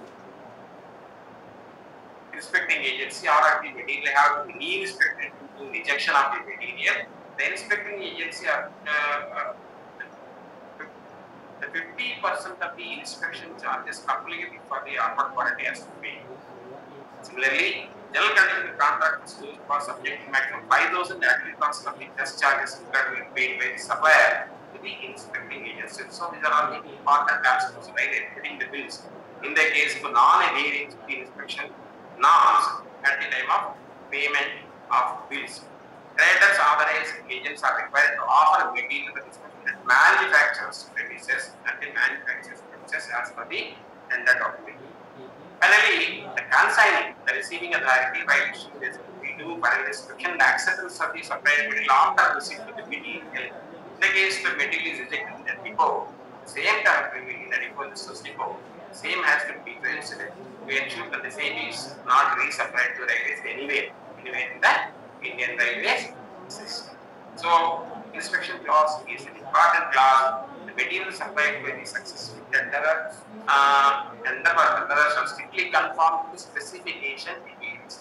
inspecting agency, or the material have to be re-inspected due to rejection of the material, the inspecting agency the 50% of the inspection charges applicable for the armored quality has to pay. Similarly, general condition contract is for subject to maximum 5,000 annual cost of the test charges that will be paid by the supplier to the inspecting agency. So these are all the important aspects by admitting the bills. In the case of non-adherence to the inspection norms at the time of payment of bills, traders, authorized agents are required to offer material to the inspection at manufacturer's premises as per the tender document. Finally, the consignee, the receiving authority, by issuing this do final inspection and acceptance of the supplied material after receipt of the material. In the case the material is rejected in the depot, same time in the depot in the source depot, same has to be considered to ensure that the same is not resupplied to railways anywhere in the Indian Railways system. So, inspection clause is an important clause. The material supplied by the successful tenderer shall strictly conform to the specification details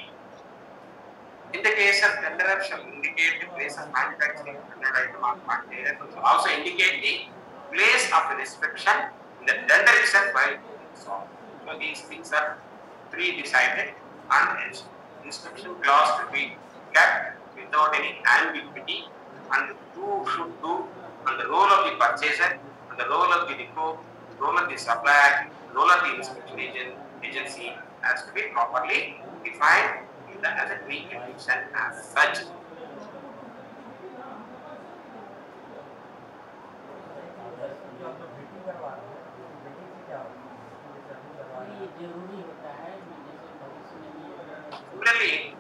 in the case of tenderer shall indicate the place of manufacturing tendered item on material. Also indicate the place of the inspection in the tender itself while solved. So these things are pre-decided and inspection clause to be kept without any ambiguity, and who should do, and the role of the purchaser, and the role of the depot, role of the supplier, role of the inspection agency has to be properly defined as a precondition as such. Similarly,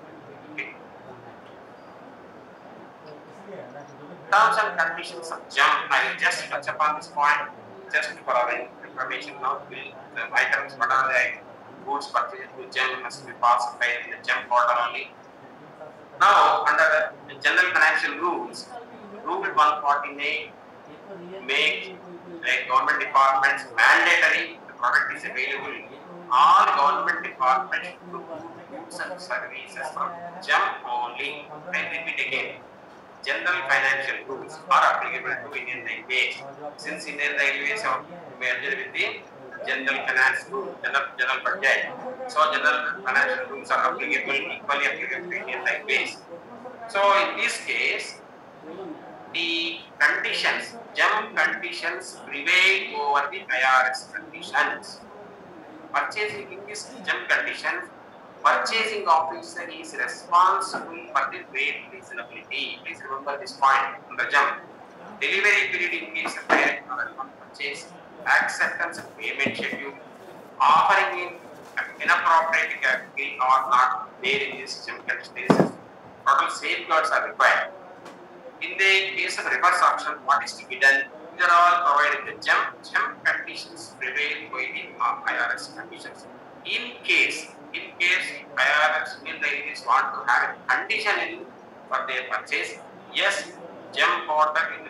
terms and conditions of GEM, I will just touch upon this point just for our information. Now, the items, what are the goods purchased with GEM must be passed by in the GEM portal only. Now, under the general financial rules, Rule 149 make like government departments mandatory the product is available in all government department should procure goods and services from GEM only. I repeat again. General financial rules are applicable to Indian Railways. Since Indian Railways have merged with the general finance rule, general budget, so general financial rules are applicable, equally applicable to Indian Railways. So in this case, the conditions, GEM conditions prevail over the IRS conditions. Purchasing in this GEM conditions, purchasing officer is responsible for the rate reasonability. Please remember this point on the GEM. Delivery period in case of direct or advance purchase, acceptance of payment schedule, offering in inappropriate capital are not there in this GEM conditions. Total safeguards are required. In the case of reverse auction, what is to be done? These are all provided the GEM conditions prevail by the IRS conditions. In case IRS Indian Railways want to have a condition for their purchase, yes, GEM portal in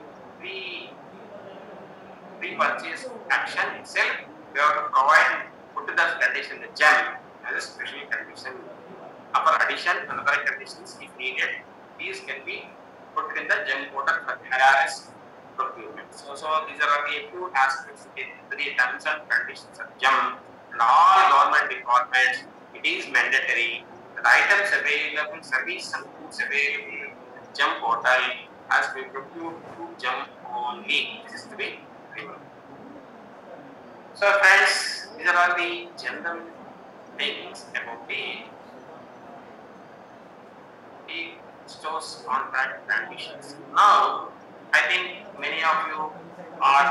pre-purchase action itself, we have to put the condition the GEM as a special condition. Upper addition and other conditions if needed, these can be put in the GEM portal for the IRS procurement. So these are the two aspects in the terms and conditions of GEM. And all government departments, it is mandatory that items available, service and goods available in GEM portal has to be procured through GEM only. This is to be remembered. So friends, these are all the general things about the stores contract conditions. Now, I think many of you are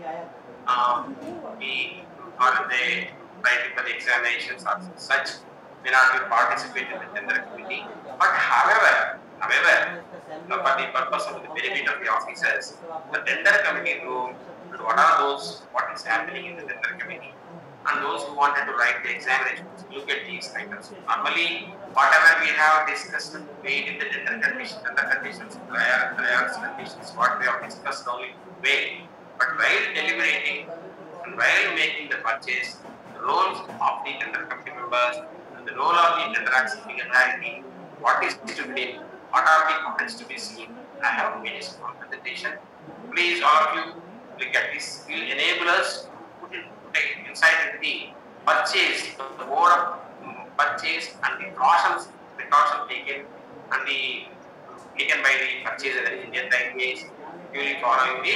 the writing for the examinations or such may not be participate in the tender committee. But however, for the purpose of the benefit of the officers, the tender committee room, what is happening in the tender committee, and those who wanted to write the examinations, look at these items. Normally, whatever we have discussed and made in the tender conditions, IRS conditions, what we have discussed only way. But while deliberating and while making the purchase, the roles of the tender committee members and the role of the tender accepting authority, what is to be done, what are the points to be seen, I have made a small presentation. Please, all of you, look at this. Will enable us to put inside the purchase, the mode of purchase and the precautions taken and taken by the purchaser in Indian Railways, duly following the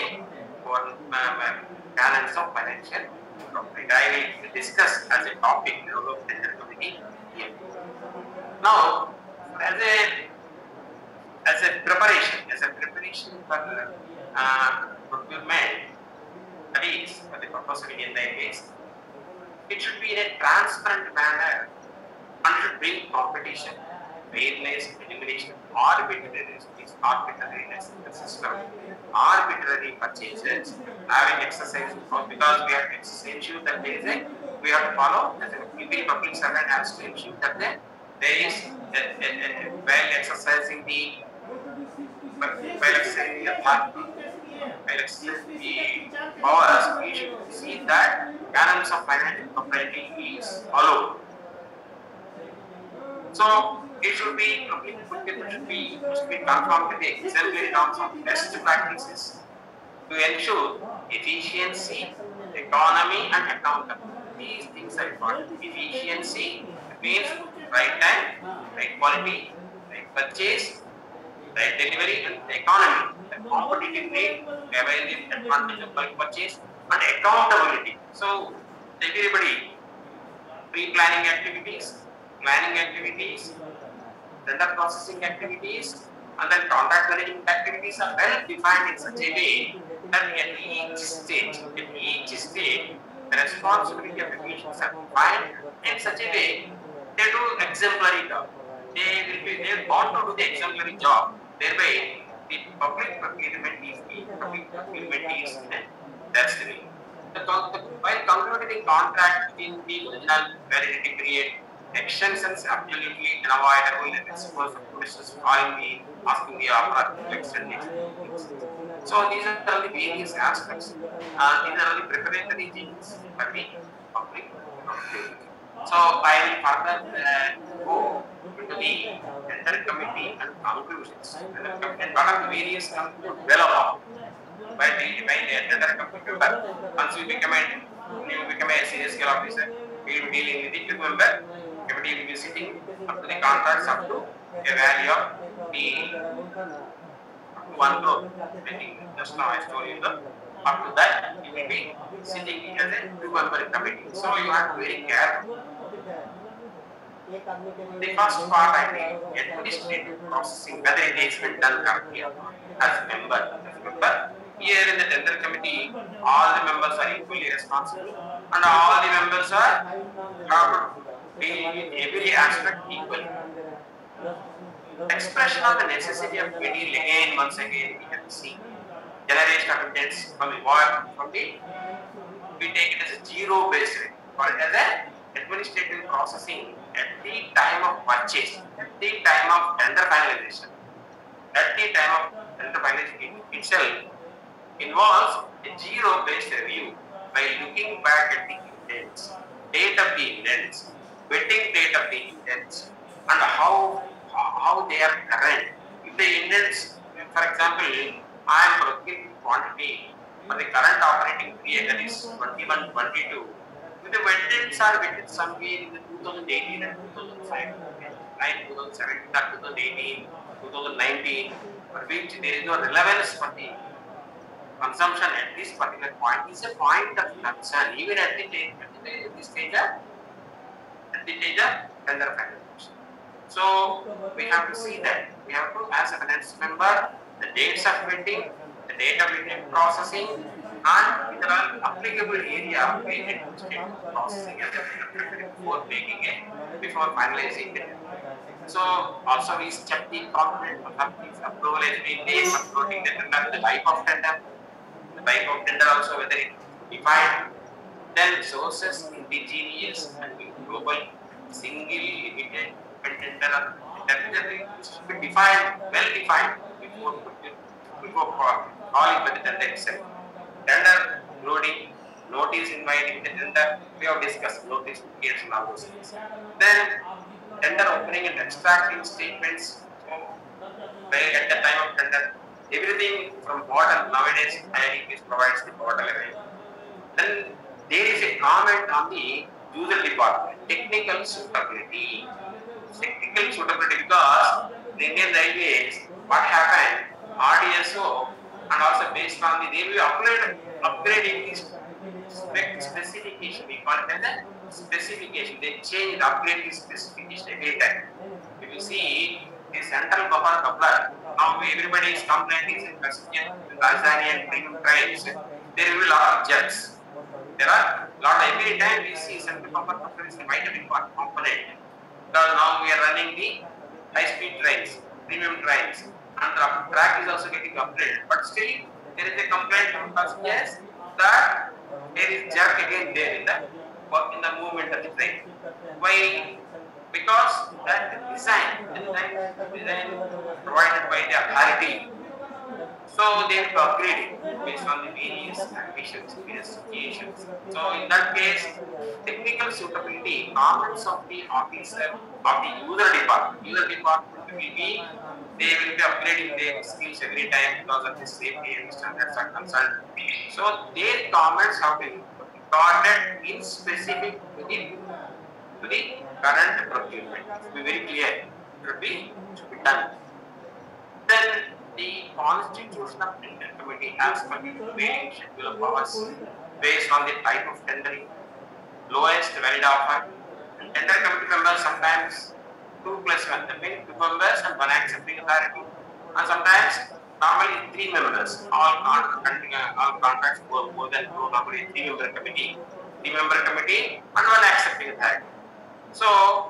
canons of financial property. I will discuss as a topic the role of tender committee here. Now, as a preparation for procurement, that is for the purpose of Indian Railways, it should be in a transparent manner and should bring competition, fairness, elimination of arbitrariness in the system. Arbitrary purchases having exercise because we have to ensure that we have to follow as a public servant has to ensure that there is while exercising the powers, we should see that canons of financial propriety is followed. So it should be conformed to the exemplary norms of best practices to ensure efficiency, economy, and accountability. These things are important. Efficiency means right time, right quality, right purchase, right delivery, and economy, the competitive rate, available advantage of bulk purchase, and accountability. So everybody, pre-planning activities, planning activities, tender processing activities, and then contract management activities are well defined in such a way that at each stage, the responsibility of the patients are defined in such a way they do exemplary job. They are born to do the exemplary job. Thereby, the public procurement is that's the way. While concluding the contract in the original validity period, extensions absolutely unavoidable and expose the commissioners asking the offer to extend it. So these are the various aspects. These are the preparatory things for the public procurement. So I will further go into the tender committee and conclusions. And what are the various conclude well upon by the tender committee member. Once you become a senior scale officer, we will be dealing with the two member committee will be sitting up to the contracts up to a value of the up to 1 crore. I think just now I told you that up to that you will be sitting as a two member committee. So you have to be very careful. The first part I think administrative processing, whether it has been done correctly or not. As member, here in the tender committee, all the members are equally responsible, and all the members are have to deal with every aspect equally. Expression of the necessity of material again, once again, we can see generation of intents from the what from the we take it as a zero-based rate, or as an administrative processing at the time of purchase, at the time of tender finalization, at the time of tender finalization itself involves a zero-based review by looking back at the intents, date of the intents, vetting date of the intents, and how they are current. If the intents, for example, I am procuring quantity for the current operating period, that is 21-22. If the intents are vetted somewhere in the 2018 and 2005, 2017, 2018, 2019, for which there is no relevance for the consumption at this particular point, is a point of concern even at the stage of tender finalization. So we have to see that we have to, as a finance member, the dates of vetting, the date of vetting processing, and in the applicable area of administrative processing before finalizing it. So also we check the component authorities approval has been made for floating the tender, the type of tender also whether it is defined, then sources indigenous and global, single, limited, tender, that should be defined, well defined before calling for the tender itself. Tender loading, notice inviting the tender, we have discussed notice periods and all those things. Then tender opening and extracting statements. At the time of tender, everything from portal nowadays IIT provides the portal available. Then there is a comment on the user department, technical suitability. Technical suitability because the Indian Railways, what happened, RDSO and also based on the, they will upgrading this specification, we call it as a specification. They change, upgrade this specification every time. If you see the central buffer coupler, now everybody is complaining in Rajdhani and premium trains, there will be a lot of jerks. There are a lot, every time we see central buffer coupler is a vital important component. Because now we are running the high-speed trains, premium trains, and the track is also getting upgraded. But still, there is a complaint from passengers that there is jerk again there in the movement of the train. Why? Because that design provided by the authority. So they have to upgrade it based on the various ambitions, various situations. So in that case, technical suitability, comments of the officer of the user department will be, they will be upgrading their skills every time because of the safety and standards are concerned. So their comments have been recorded in specific to the current procurement. To be very clear, it should be done. Then the constitution of tender committee has per the prevailing schedule of powers based on the type of tendering, lowest valid offer, and tender committee members sometimes 2 plus 1, that means 2 members and 1 accepting authority, and sometimes normally 3 members. All contracts go more than 2, normally 3-member committee, and 1 accepting authority. So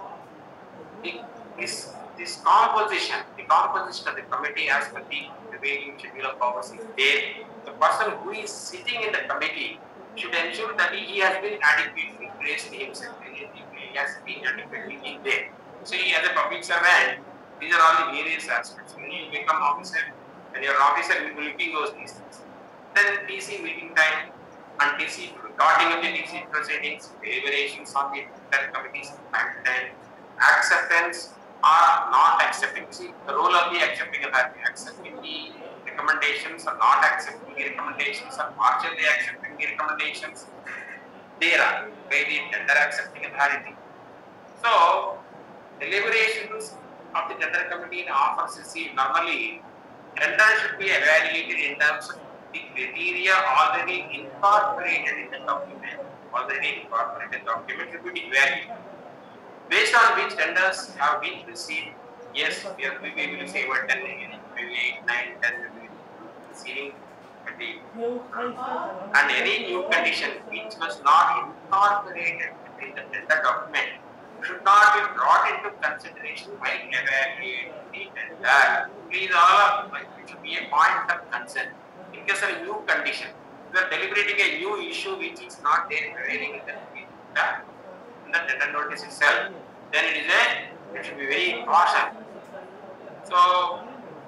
this composition, the composition of the committee as per the prevailing schedule of powers is there. The person who is sitting in the committee should ensure that he has been adequately placed himself. He has been adequately in there. See, as a public servant, these are all the various aspects. When you become officer, when you are an officer, you will be looking those things. Then TC meeting time and TC Recording of the DC proceedings, deliberations on the tender committee's content, acceptance or not accepting. See, the role of the accepting authority, accepting the recommendations or not accepting the recommendations or partially accepting the recommendations, there are by the tender accepting authority. So, deliberations of the tender committee in offers received normally, tender should be evaluated in terms of the criteria already incorporated in the document. Already incorporated document should be evaluated. Based on which tenders have been received, yes, we will receive 10, maybe 8, 9, 10, we will be receiving 20. And any new condition which was not incorporated in the tender document should not be brought into consideration while evaluating the tender. Please all of it should be a point of concern. In case of a new condition, you are deliberating a new issue which is not there prevailing in the tender notice itself, then it should be very cautious. So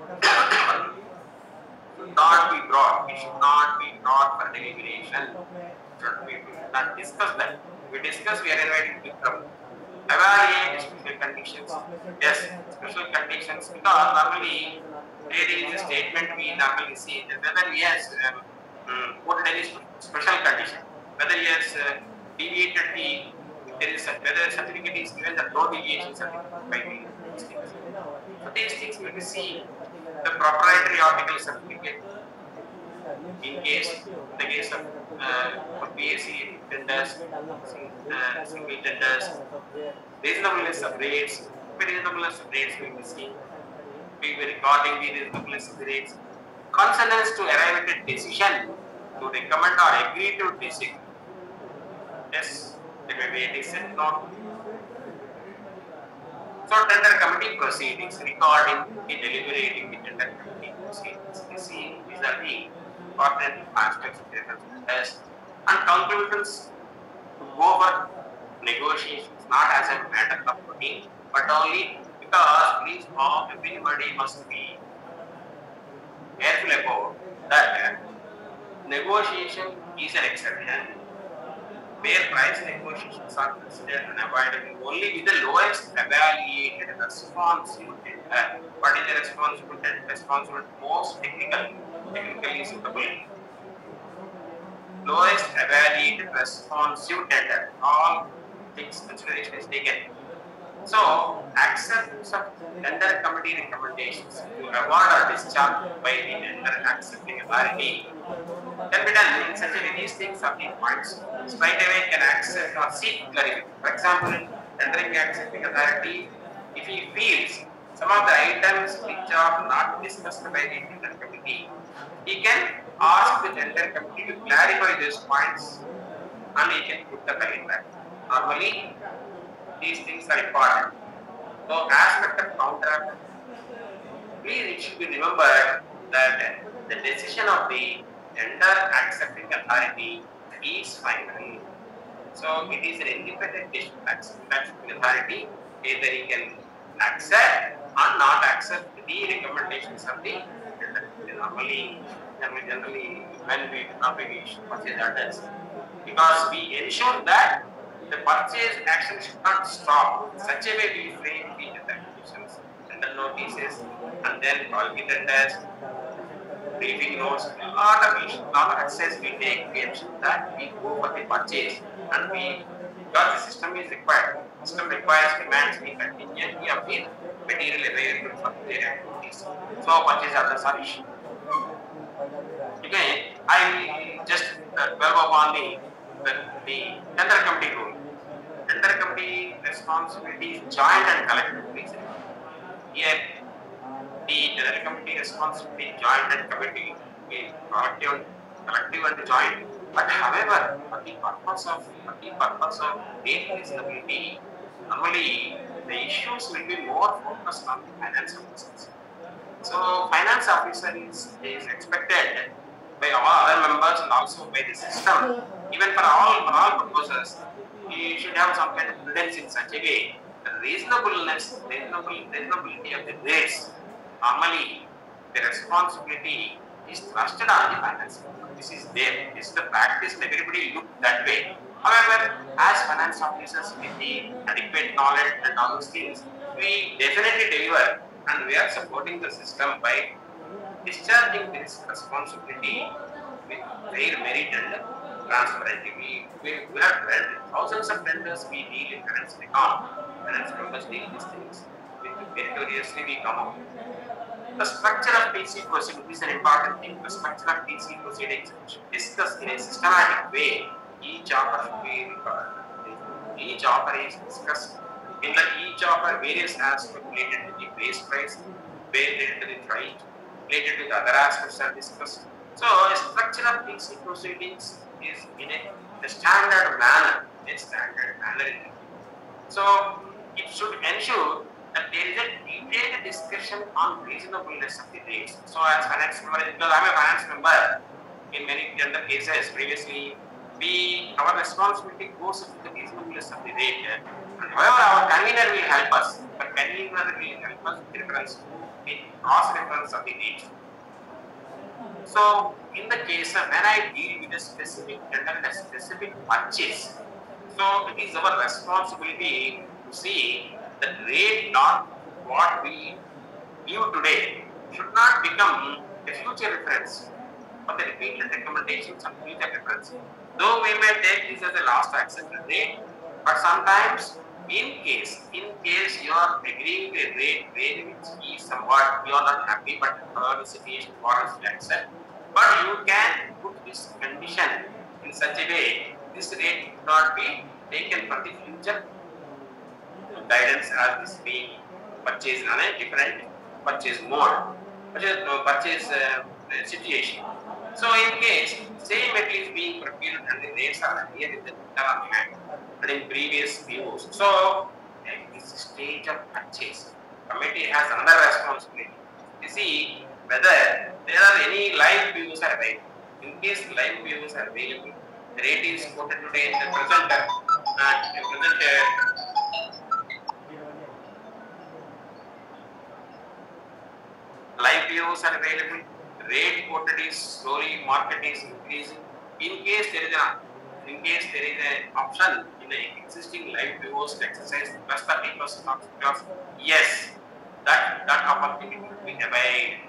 should not be brought. It should not be brought for deliberation. We should not discuss that. We discuss, we are inviting people. Evaluate special conditions. Yes, special conditions, because normally there is a statement we normally see that whether he has put any special condition, whether he has deviated whether certificate is given that no deviation certificate by these things. So these things we will see the proprietary article certificate in the case of PSC tenders, single tenders, reasonableness of rates, we will see. We will be recording the reasonableness of the rates. Consonants to arrive at a decision to recommend or agree to disagree. Yes, there may be a dissent note. So tender committee proceedings, recording the deliberating the tender committee proceedings. These are the important aspects of tender tenders. And conclusions to go over negotiations, not as a matter of routine, but only because everybody must be careful about that. Negotiation is an exception where price negotiations are considered unavoidable only with the lowest evaluated responsible tender. What is the responsible tender? Responsible most technically suitable. Lowest evaluated responsive tender. All things consideration is taken. So, acceptance of tender committee recommendations to award or discharge by the tender accepting authority can be done in such a way. These things are the points. Straight away can accept or seek clarification. For example, in tendering accepting authority, if he feels some of the items which are not discussed by the tender committee, he can ask the tender committee to clarify these points and he can put the claim back. Normally, these things are important. So, aspect of counter, please it should be remembered that the decision of the tender accepting authority is final. So, it is an independent decision accepting authority. Either he can accept or not accept the recommendations of the tender. Generally, when we purchase orders, because we ensure that the purchase action should not stop. In such a way we frame the tender conditions, tender notices, and then call the tenders, briefing notes, a lot of access we take. We ensure that we go for the purchase, and because the system is required. The system requires demands the continuity of the material available for their activities. So purchase orders are issued. Again, I will just dwell upon the tender committee rule. Tender committee responsibility is joint and collective. Here, the tender committee responsibility is joint and collective and joint. But however, for the purpose of rate reasonability, normally the issues will be more focused on the finance officers. So, finance officer is expected by all other members and also by the system, even for all proposals, you should have some kind of prudence in such a way. The reasonability of the rates, normally the responsibility is trusted on the finance. this is there. This is the practice and everybody look that way. However, as finance officers with the adequate knowledge and all those things, we definitely deliver and we are supporting the system by discharging this responsibility with fair merit and transparently. We have thousands of tenders we deal in finance account. Finance members deal these things. Meritoriously we come out. The structure of TC proceedings is an important thing. The structure of TC proceedings discussed in a systematic way. Each offer should be recorded. Each offer is discussed. In each offer, various aspects related to the base price, related to the price, related to the other aspects are discussed. So, a structure of TC proceedings is in a standard manner. So, it should ensure that there is a detailed discussion on reasonableness of the rates. So, as finance member, because I am a finance member in many tender cases previously, our responsibility goes into the reasonableness of the rate. And however, our convener will help us. But convener will help us with reference to the cross reference of the rate. So, in the case of when I deal with a specific tender and a specific purchase, so it is our responsibility to see that rate not what we give today should not become a future reference for the repeated recommendations and future reference. Though we may take this as a last accepted rate, but sometimes in case you are agreeing to a rate which is somewhat you are not happy, but the situation warrants to accept, but you can put this condition in such a way this rate should not be taken for the future guidance as this being purchased on a different purchase mode, purchase situation. So in case same metal is being procured and the rates are higher in the tender on hand and in previous views. So at this stage of purchase, committee has another responsibility to see whether there are any live views are available. In case live views are available, the rate is quoted today in the present live views are available, rate quoted is slowly, market is increasing. In case there is an option in the existing live views to exercise plus 30% of class, yes, that opportunity will be available.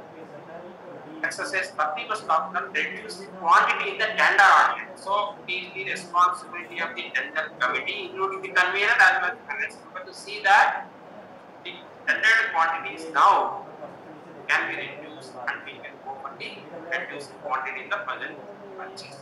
Exercise 30% option reduce the quantity in the tender on hand. So it is the responsibility of the tender committee, including the convener as well as finance member, to see that the tendered quantities now can be reduced and we can go for the reduced quantity in the present purchase.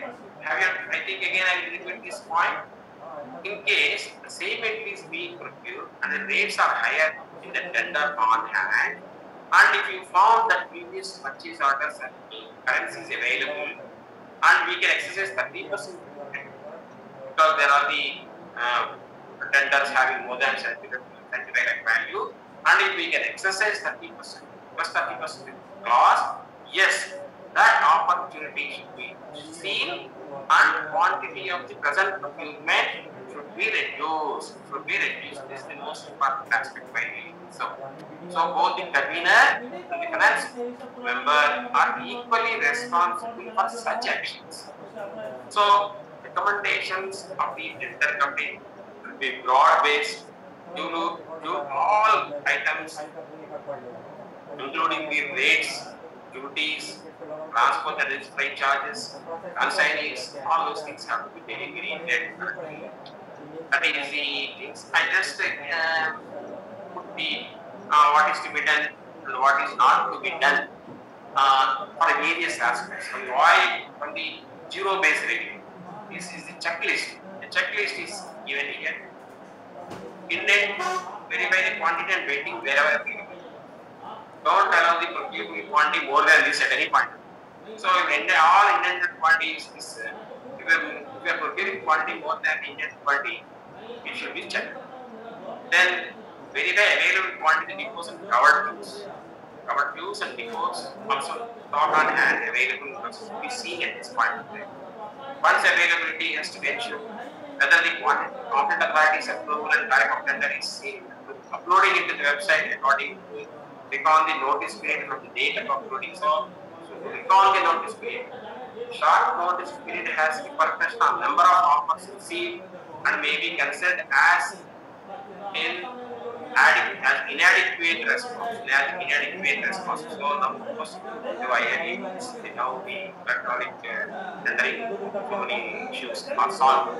I think again I will repeat this point. In case the same metal is being procured and the rates are higher in the tender on hand, and if you found that previous purchase orders and currencies available, and we can exercise 30% because there are the tenders having more than 75 lakh value, and if we can exercise 30% plus 30% clause, yes, that opportunity should be seen and quantity of the present procurement should be reduced. This is the most important aspect by me. So both the convener and the finance member are equally responsible for such actions. So recommendations of the tender committee will be broad-based to all items, including the rates, duties, transport and registry charges, consignees, all those things have to be delivered. That is the things. I just put the what is to be done and what is not to be done for various aspects. And why from the zero-based review? This is the checklist. The checklist is given here. Indent, verify the quantity and weighting wherever available. Don't allow the procurement quantity more than this at any point. So if all intended quantities is, if you are procuring quantity more than the intended quantity, it should be checked. Then verify available quantity depots and covered views and depots also stock on hand available to be seen at this point of time. Once availability has to be ensured, whether the competent authorities approval and type of tender is seen, uploading it to the website according to recall the notice period from the date of uploading. So recall the notice period. short notice period has repercussion on number of offers received and may be considered as inadequate response. So the most effective ILE means now the electronic tendering, so many issues are solved.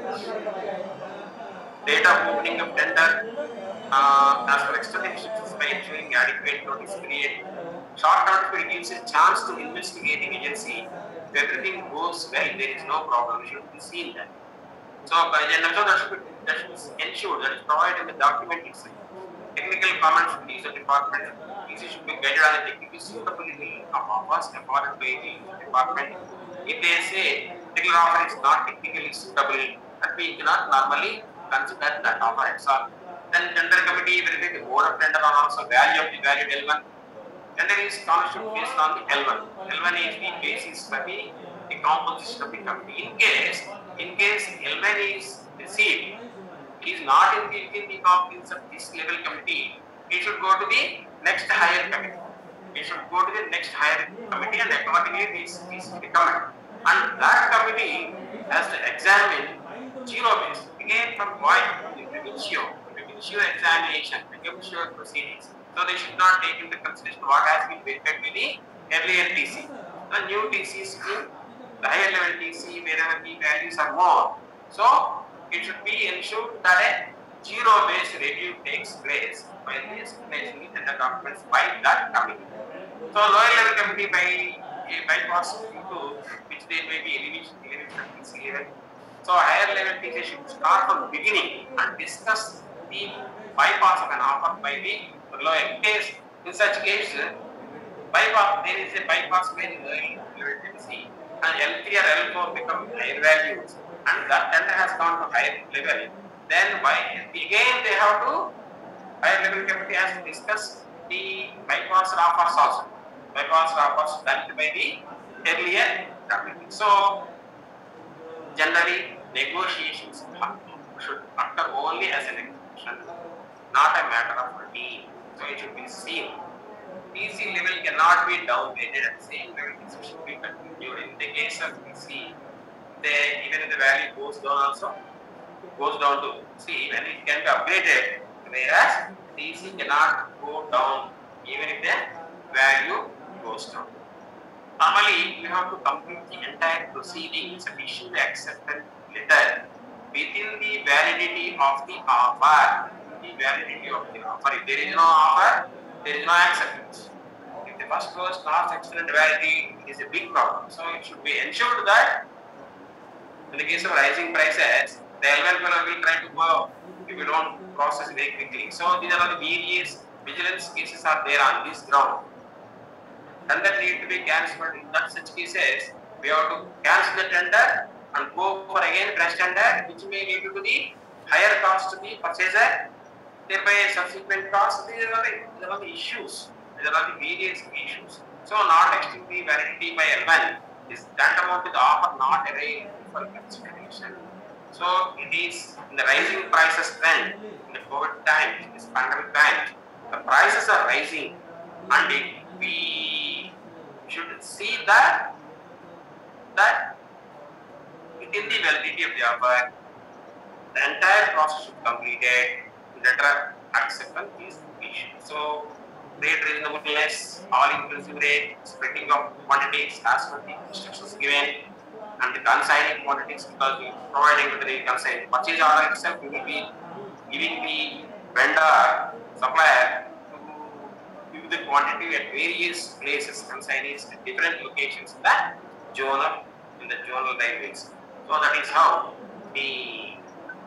Date of opening of tender, as per external instructions by ensuring adequate notice period. Short notice period gives a chance to investigating agency. If everything goes well, there is no problem. We should be seen that. So by the end of that should ensure that is provided in the document itself. Technical comments from the user department. User should be guided on the technical suitability of offers accorded by the user department. If they say particular offer is not technically suitable, that we cannot normally consider that offer itself. Then tender committee verify the board of tender on also value of the valid L1. Tender is constituted based on the L1. L1 is the basis for the composition of the committee. In case L1 is received, is not in the competence of this level committee, he should go to the next higher committee. And accordingly this is recommended. And that committee has to examine zero base. Again from point the provincial examination, provincial proceedings. So they should not take into consideration what has been vetted with the earlier TC. The new TC scheme, the higher level TC, wherever the values are more. So it should be ensured that a zero-based review takes place while the explanation is in the documents by that committee. So lower level committee by bypass into which they may be eliminated from TC level. So higher level TC should start from the beginning and discuss the bypass of an offer by the lower case. In such case, bypass, there is a bypass by the lower level TC and L3 or L4 become higher values. And that tender has gone to higher level, then again they have to, higher level committee has to discuss the bypass offers also. Bypass offers done by the earlier committee. So generally negotiations should occur only as an exception, not a matter of routine. So it should be seen. TC level cannot be downgraded at the same level. It should be continued. In the case of TC, even if the value goes down also, goes down to C, when it can be upgraded, whereas DC cannot go down even if the value goes down. Normally, you have to complete the entire proceeding sufficiently accepted letter within the validity of the offer. If there is no offer, there is no acceptance. If the first goes past extended validity, it is a big problem. So it should be ensured that in the case of rising prices, the L1 will try to go if you don't process very quickly. So these are the various vigilance cases are there on this ground. And that need to be cancelled. In such cases, we have to cancel the tender and go for again fresh tender, which may lead to the higher cost to the purchaser, thereby subsequent cost. These are the issues. These are the various issues. So not extending the validity by L1 is tantamount to the offer not available for consideration. So it is in the rising prices trend, in the COVID time, this pandemic time, the prices are rising, and we should see that within the validity of the offer, the entire process should be completed, letter acceptance is issued. So rate reasonableness, all-inclusive rate, splitting of quantities as per the instructions given, and the consigning quantities, because we are providing with the consign purchase order itself, we will be giving the vendor, supplier to give the quantity at various places, consignees at different locations in the zonal railways. So that is how the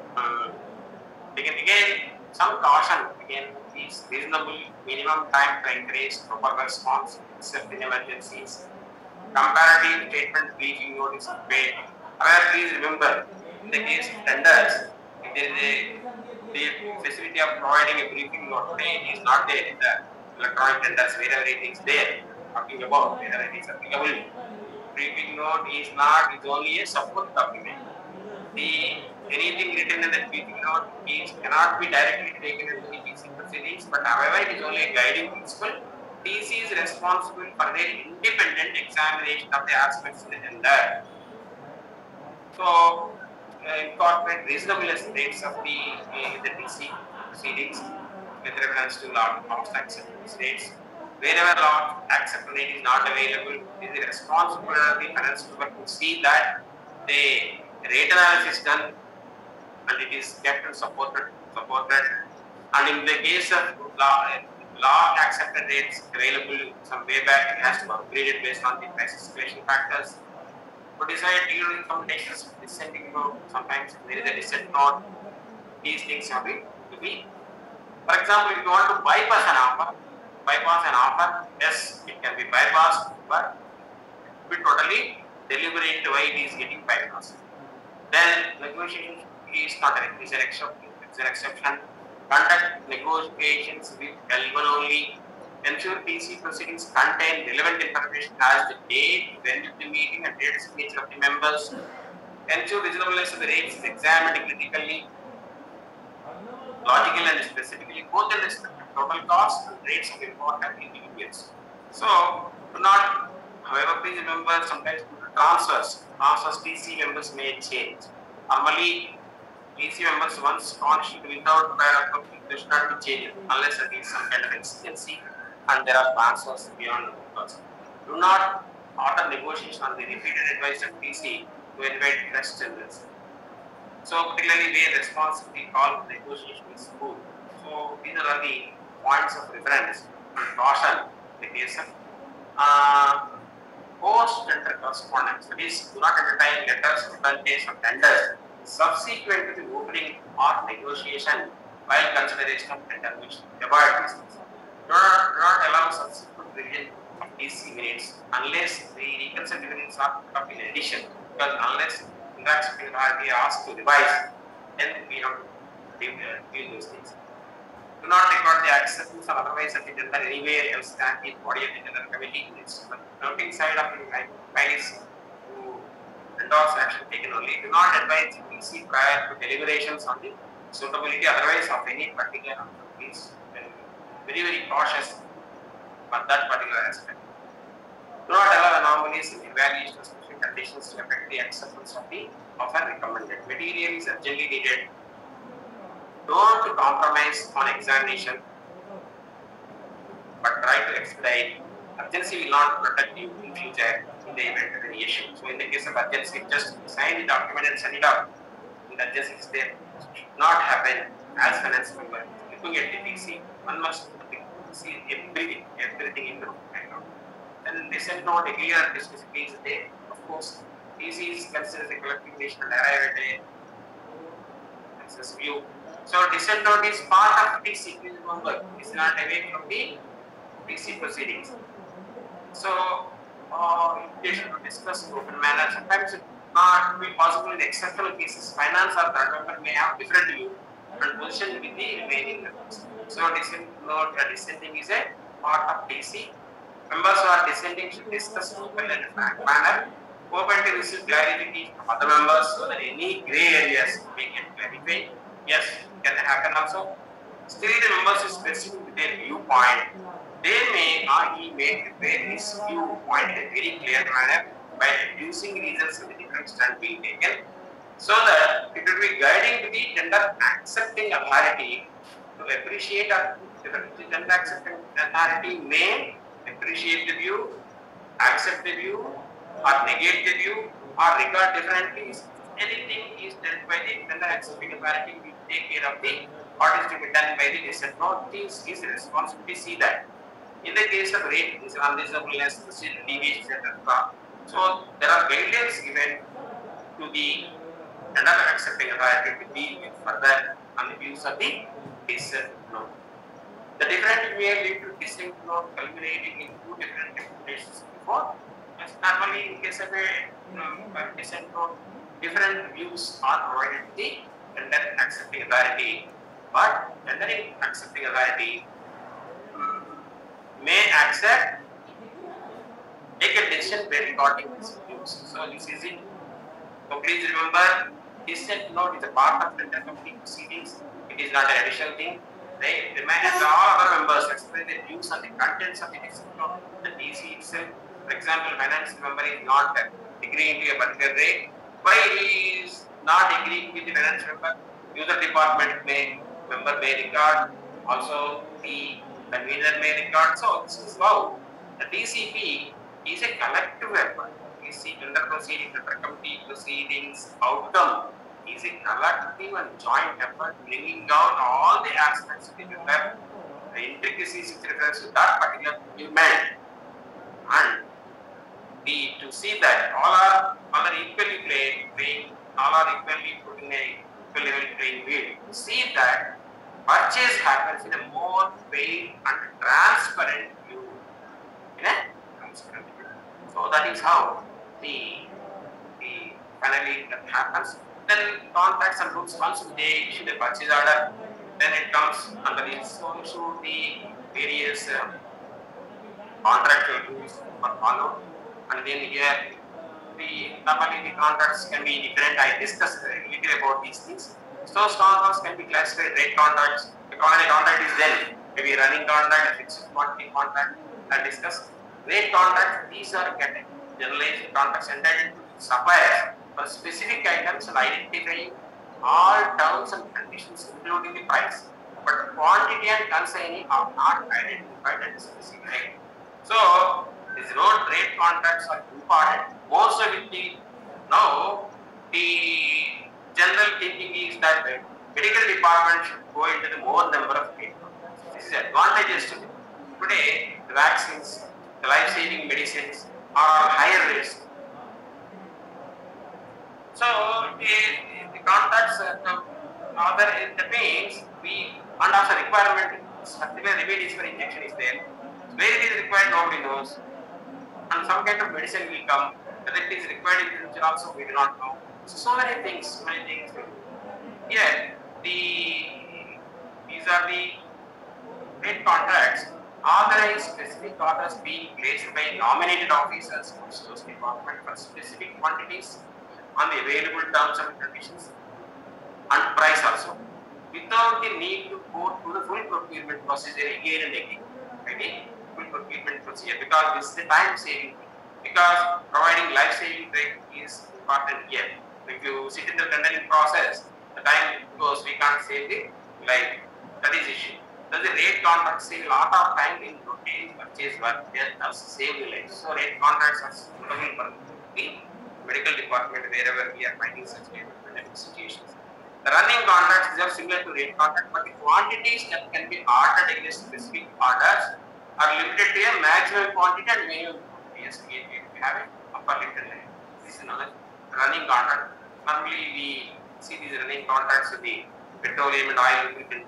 again some caution again is reasonable minimum time to encourage proper response except in emergencies. Comparative statement briefing notice is paid. However, please remember, in the case of tenders, if there is the facility of providing a briefing note, it is not there in the electronic tenders, wherever it is there, talking about whether it is applicable. Briefing note is not, it's only a support document. Anything written in the briefing note cannot be directly taken into the TC proceedings, but however, it is only a guiding principle. TC is responsible for their independent examination of the aspects in the tender. So, incorporate reasonableness rates of the DC proceedings with reference to loss acceptance rates. Wherever loss acceptance rate is not available, it is the responsibility of the finance member to see that the rate analysis done and it is kept and supported. And in the case of law accepted rates available some way back, it has to be upgraded based on the price escalation factors. To decide during computations, dissenting note, sometimes there is a dissent note. These things have to be. For example, if you want to bypass an offer, yes, it can be bypassed, but it will be totally deliberate why it is getting bypassed. Then negotiation is not an exception. Conduct negotiations with L1 only. Ensure PC proceedings contain relevant information as the date, venue of the meeting, and date signature of the members. Ensure reasonableness of the rates is examined critically, logical and specifically, both in respect of total cost and rates of important individuals. So, do not, however, please remember sometimes transfers TC members may change. Normally, TC members once constituted without prior approval, they should not be changed unless there is some kind of exigency and there are transfers beyond the person. Do not order negotiation on the repeated advice of TC to invite fresh tenders. So, particularly where responsibility call for negotiation is good. So, these are the points of reference and caution in the case of post-tender correspondence. That is, do not entertain letters, representations of tenders subsequent to the opening or negotiation while consideration of tender, which avoid these things. Do not allow subsequent revision of DC minutes unless the reconciled minutes are put up in addition. Because unless that's we are asked to revise, then we have to deal those things. Do not record the acceptance or otherwise of the tender anywhere else than the body of the tender committee. It's the noting side of the file is to endorse action taken only. Do not advise PC prior to deliberations on the suitability otherwise of any particular please very cautious on that particular aspect. Do not allow anomalies in evaluation of specific conditions to affect the acceptance of the offer recommended. Material is urgently needed. Don't compromise on examination, but try to expedite. Urgency will not protect you in future in the event of any issue. So in the case of urgency, just sign the document and send it out. In the urgency is there. It should not happen as finance member. Looking at the DC, one must see everything in the background. And dissent note, a clear specifically is there. Of course, DC is considered a collective nation and arrive at a access view. So dissent note is part of DC. Please remember, it is not away from the DC proceedings. So, invitation to discuss in open manner. Sometimes it not be possible in exceptional cases. Finance or third member may have different view and position with the remaining members. So, dissent note dissenting is a part of DC. Members who are dissenting should discuss in open and frank manner. Open to receive clarification from other members so that any grey areas may get clarified. Yes, can happen also. Still, the members is specific with their viewpoint. They may or he may prepare his viewpoint in a very clear manner by reducing reasons of the different stand being taken, so that it will be guiding to the tender accepting authority to appreciate the tender accepting authority may appreciate the view, accept the view, or negate the view, or regard differently. Anything is done by the tender accepting authority, we take care of the what is to be done by the dissent note. This is responsibility. See that. In the case of rate, this unreasonableness, deviation, etc. So there are guidelines given to the tender accepting authority to deal with further on the views of the dissent note. The different may lead to dissent note culminating in two different interpretations before. As normally in case of a dissent note, different views are provided to the tender accepting authority, but tendering accepting authority may accept, take a decision by recording these views. So this is it. So please remember, dissent note is a part of tender committee proceedings. It is not an additional thing. They remind all other members explain their views on the contents of the dissent note, the DC itself. For example, finance member is not agreeing to a particular rate. Why he is not agreeing with the finance member? User department member may record, also the convener may record. So this is how the DCP is a collective effort. You see, under proceedings, under committee proceedings, outcome is a collective and joint effort, bringing out all the aspects of the member, the intricacies with regards to that particular document, and to see that all are equally playing, all are equally put in a equal level playing field. To see that purchase happens in a more fair and transparent view. So that is how the finally that happens. Then contracts and rules, once they issue the purchase order, then it comes under the issue the various contractual rules are followed. And then here normally the contracts can be different. I discussed a little about these things. So contracts can be classified rate contracts. The contract is then maybe running contract, a fixed quantity contract. I discussed rate contracts. These are generalized contracts entered into suppliers for specific items and identifying all terms and conditions, including the price. But quantity and consignee are not identified and specified. So these road rate contracts are important. Most of it, now the general thinking is that the medical department should go into the more number of rate contracts. This is advantageous to them. Today, the vaccines, the life-saving medicines are all higher rates. So the contracts, the means and also requirement, particular remedies for injection is there. Where it is required, nobody knows. And some kind of medicine will come. Whether it is required in future also, we do not know. So many things. Here, these are the rate contracts. Authorized specific orders being placed by nominated officers of stores department for specific quantities on the available terms and conditions and price also, without the need to go through the full procurement procedure again and again. Okay? Full procurement procedure, because this is a time saving. Because providing life saving rate is important here. If you sit in the tendering process, the time goes, we can't save the life. That is issue. So the rate contracts save a lot of time in routine purchase work, just save the life. So rate contracts are suitable for the medical department wherever we are finding such situations. The running contracts are similar to rate contract, but the quantities that can be ordered against specific orders are limited to a maximum quantity and minimum quantity. Yes, we have an upper limit. This is another running contract. Normally we see these running contracts with the petroleum and oil lubricant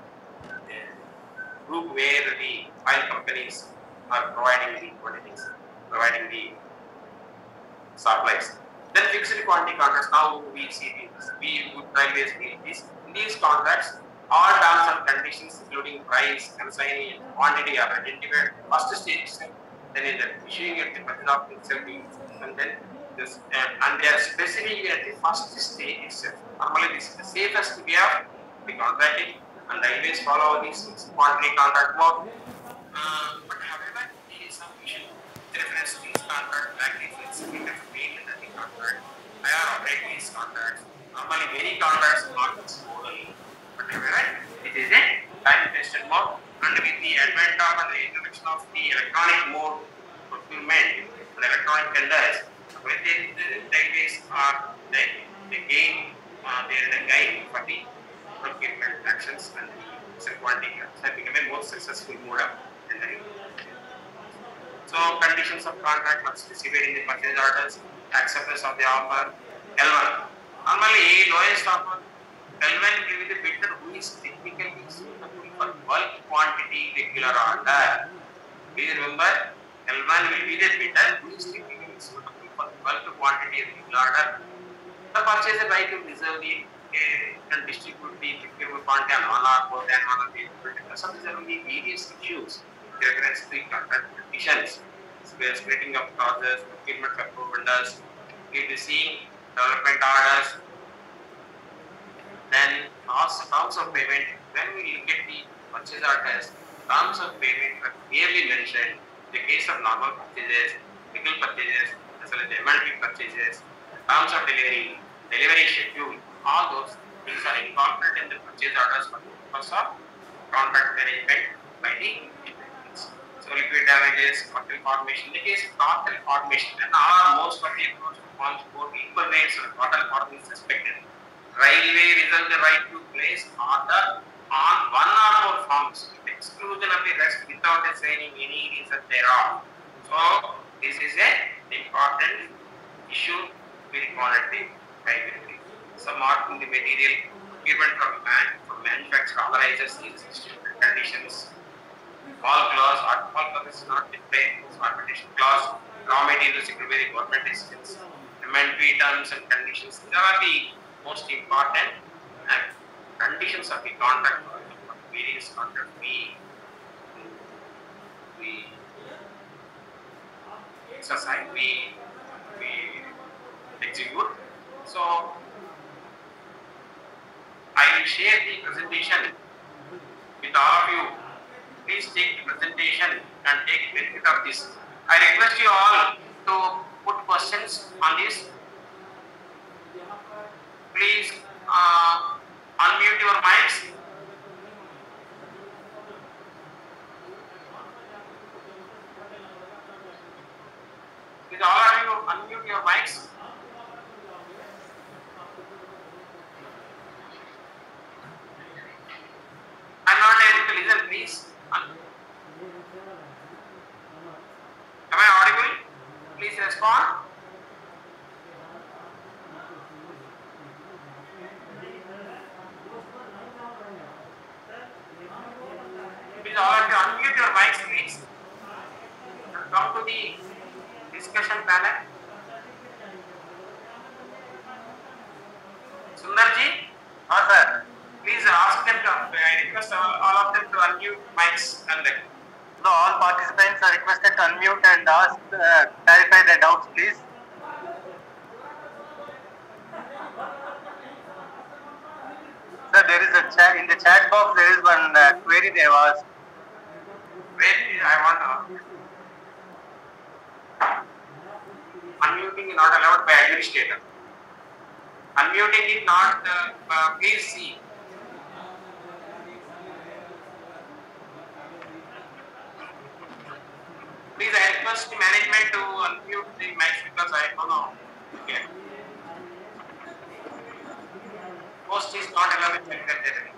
group, where the oil companies are providing the quantities, providing the supplies. Then fixed quantity contracts. Now we see these. We would always see these. In these contracts, all terms and conditions, including price, consignee, and quantity, are identified first stage. Then in the issuing it, the purchase of itself, and then this, and they are specific at the first stage itself. Normally, this is the safest way of the contracting, and I always follow this quantity contract work. But however, there is some issue with reference to these contract practices. We have made in the contract. I have operated these contracts. Normally, many contracts are not orally, but however, it is a time-tested mode. And with the advent of and the introduction of the electronic mode procurement and electronic tenders, when the railways are the gain, there is a guide for the procurement actions and the quantity have become a more successful mode of tendering. So conditions of contract are specified in the purchase orders, acceptance of the offer, L1. Normally, lowest offer, L1 will be the bidder who is technically suitable for bulk quantity regular order. Please remember, L1 will be the bidder who is technically suitable for bulk quantity regular order. The purchaser right to reserve the and distribute the procurement quantity on one or more than one of the some of the various issues with reference to the contract conditions, splitting of clauses, procurement for vendors, seeing development orders. Then terms of payment. When we look at the purchase orders, terms of payment are clearly mentioned. In the case of normal purchases, legal purchases, as well as MLP purchases, terms of delivery, delivery schedule, all those things are incorporated in the purchase orders for the purpose of contract arrangement by the implements. So liquid damages, cartel formation. In the case of cartel formation, then most of the accounts forms both equal weights of cartel formation suspected. Railway reserve the right to place order on one or more forms with exclusion of the rest without assigning any reason thereof. So this is an important issue we recorded the railway. So marking the material procurement from manufacturer authorizes these conditions. All clause or all clause is not displayed. So arbitration clause, raw materials secured by the government decisions, amendment terms and conditions. These are the most important conditions of the contract for various contracts we exercise, we execute. So I will share the presentation with all of you. Please take the presentation and take benefit of this. I request you all to put questions on this. Please unmute your mics. Please all of you unmute your mics. I'm not able to listen, please. Am I audible? Please respond. Please all of you unmute your mics, please. And come to the discussion panel. Sundarji? Sir. Please ask them to, I request all of them to unmute mics and then. So all participants are requested to unmute and ask, clarify their doubts, please. Sir, there is a chat in the chat box. There is one query they have asked. Wait, I want unmuting is not allowed by administrator. Unmuting is not. Please see. Please, I request the management to unmute the mics because I don't know. Okay. Post is not allowed in secretary.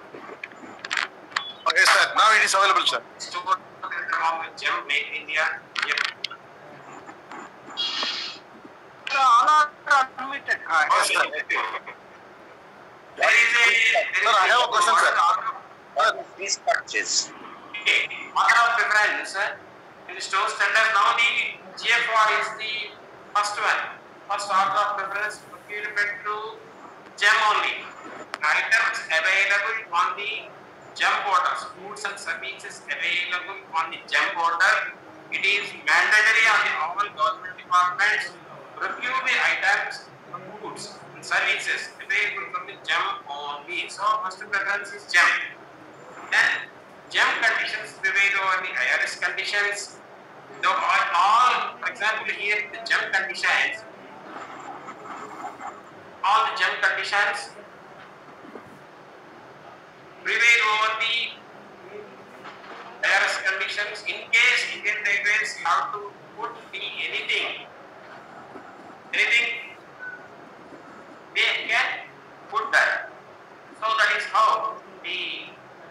Okay, sir. Now it is available, sir. Student along with GEM, Make India. Yep. All are unmuted. Yes, sir. There is a. Sir, I have a question, sir. These purchase. Okay. Order of preference. In the store standard, now the GFR is the first one. First order of preference procurement to GEM only. Items available on the GEM portals. Goods and services available on the GEM portal. It is mandatory on the all government departments procure the items, goods and services available from the GEM only. So first preference is GEM. Then GEM conditions prevail over the IRS conditions. So all, for example, here the GEM conditions, all the GEM conditions prevail over the IRS conditions. In case Indian Railways have to put anything, they can put that. So that is how the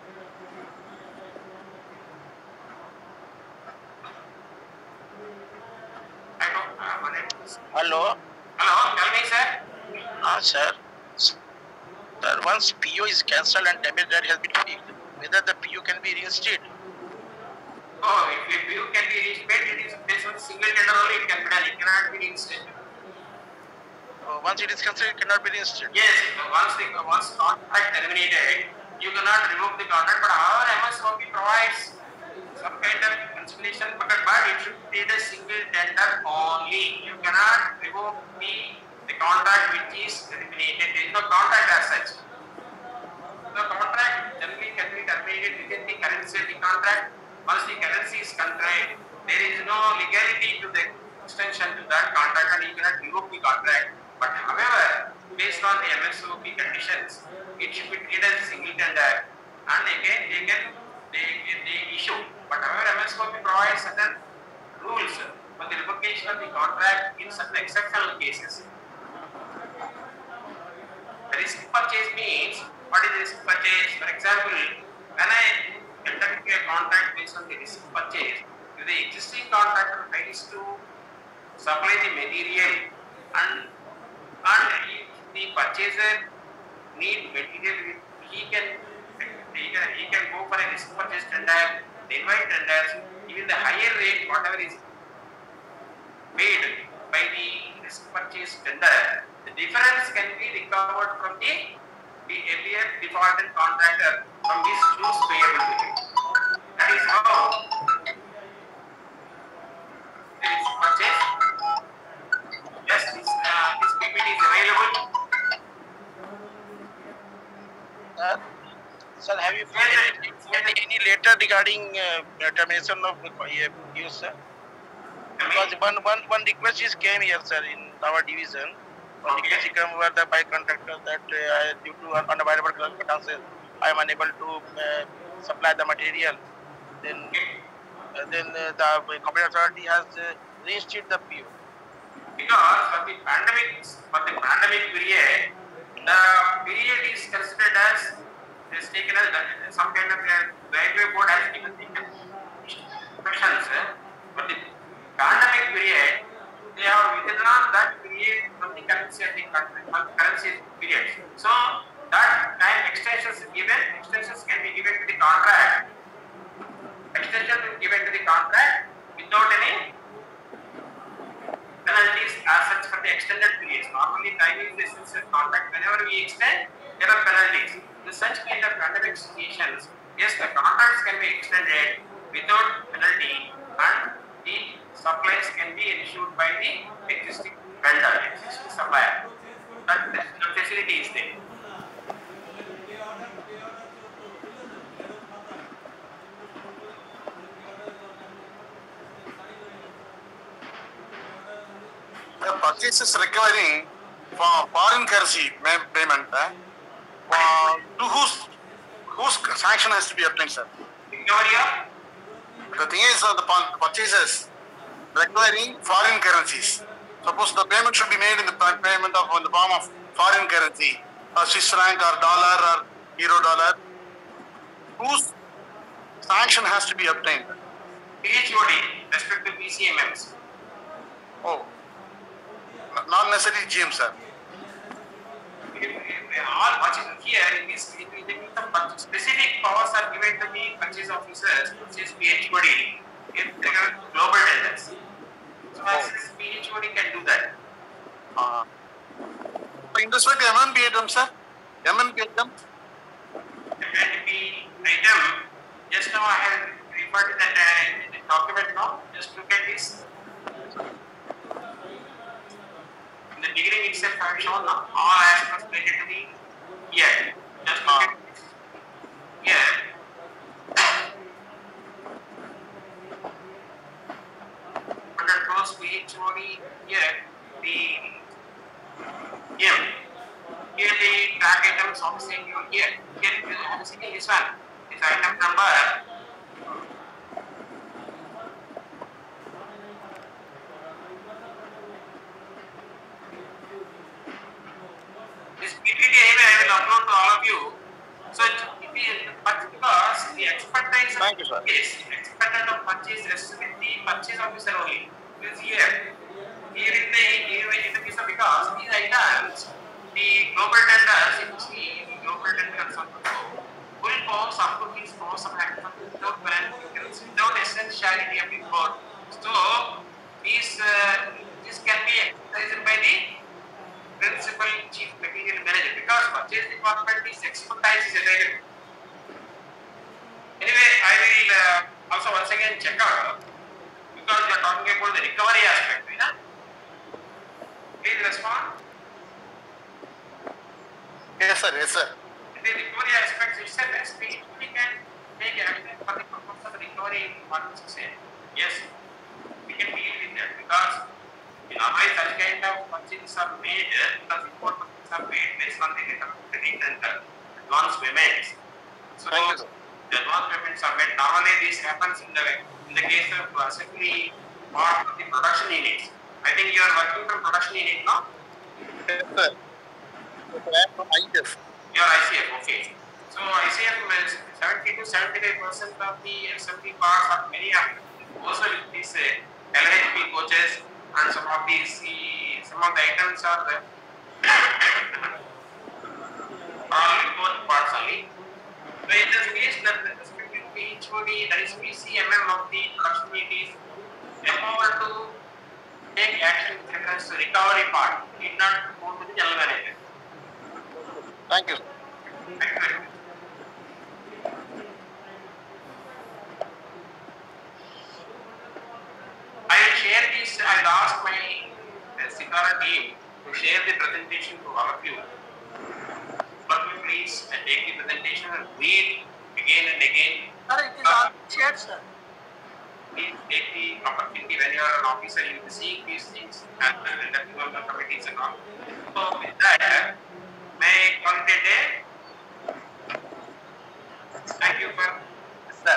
Hello. Hello, tell me, sir. Sir. Sir, once PO is cancelled and damage that has been fixed, whether the PO can be reinstated? Oh, if PO can be reinstated, it is based on single tender only. It can be done. It cannot be reinstated. Once it is cancelled, it cannot be reinstated. Yes, once contract terminated, you cannot revoke the contract. But however, MSOP provides some kind of consideration, but it should be the single tender only. You cannot revoke the contract which is terminated. There is no contract as such. The contract generally can be terminated within the currency of the contract. Once the currency is contracted, there is no legality to the extension to that contract and you cannot revoke the contract. But however, based on the MSOP conditions, it should be treated as a single tender, and again they issue. But however, MSOP provides certain rules for the revocation of the contract in certain exceptional cases. The risk purchase means, what is risk purchase? For example, when I enter into a contract based on the risk purchase, if the existing contractor fails to supply the material and if the purchaser need material, he can go for a risk purchase tender, the invite tenders, even the higher rate, whatever is paid by the risk purchase tender, the difference can be recovered from the earlier defaulted contractor from his dues payable to him. That is how the risk purchase. Yes, this PPT is available. Sir, have you filed any letter regarding termination of use, sir? Because one request is came here, sir, in our division. One request came over the by contractor that due to unavailable circumstances, I am unable to supply the material. Then the competent authority has reinstated the PO. Because for the pandemic period, the period is considered as is taken as some kind of a railway board has given the instructions. For the pandemic period, they have withdrawn that period from the currency period. So that time extensions can be given to the contract. Extension will be given to the contract without any penalties as such for the extended periods. Normally, time is the essence of contract. Whenever we extend, there are penalties. In such kind of pandemic situations, yes, the contracts can be extended without penalty, and the supplies can be ensured by the existing vendor, existing supplier. That the facility is there. The purchases requiring for foreign currency payment, to whose sanction has to be obtained, sir? Victoria, The thing is, the purchases requiring foreign currencies. Suppose the payment should be made in the payment of in the form of foreign currency, Swiss franc or dollar or euro dollar. Whose sanction has to be obtained? PHOD, respect to PCMMs. Oh, not necessarily GM, sir. All purchases here in this, specific powers are given to the purchase officers, which is PHOD, in global tenders. So, PHOD can do that. In respect to MNP item, sir? MNP item? MNP item, just now I have referred to that document now. Just look at this. In the beginning itself, I have shown all aspects related to the year. Just look at this. Here. Under close PHOD here, the here the track items of the same here. Here you have seen this one. This item number. This PPT anyway I will upload to all of you. So but because the expertise Thank you, sir. is expected of purchase rests with the purchase officer only. Because here in the case of because these items, the global tenders, if you see the global tenders will form up to these forms of action without essentiality of the code. So this can be exercised by the principal chief material manager because purchase department is expertise is available. Anyway, I will also once again check out because we are talking about the recovery aspect, right? Please respond. Yes, sir. Yes, sir. The recovery aspect itself, we can take action for the purpose of recovery. Yes, we can deal with that because otherwise such kind of purchases are made because import purchases are made based on the letter of credit and advance payments. So Thank you, sir. the advance payments are made. Normally this happens in the case of simply part of the production units. I think you are working from production unit, no? Yes, sir. I am from IF. You are ICF, okay. So ICF means 70 to 75% of the assembly parts are many are also with these LHP coaches, and some of the items are all import parts only. So in this case, the respective HOD, that is PCMM of the production unit is empowered to take action with reference to recovery part. Need not go to the general manager. Thank you, sir. Thank you very much. I will share this. I will ask my Sitara team to share the presentation to all of you. All of you please take the presentation and read again and again. Sir, it is all shared, sir. Please take the opportunity when you are an officer, you will be seeing these things and conducting of the committees and all. So with that, may I call it a day? Thank you, sir. Yes, sir.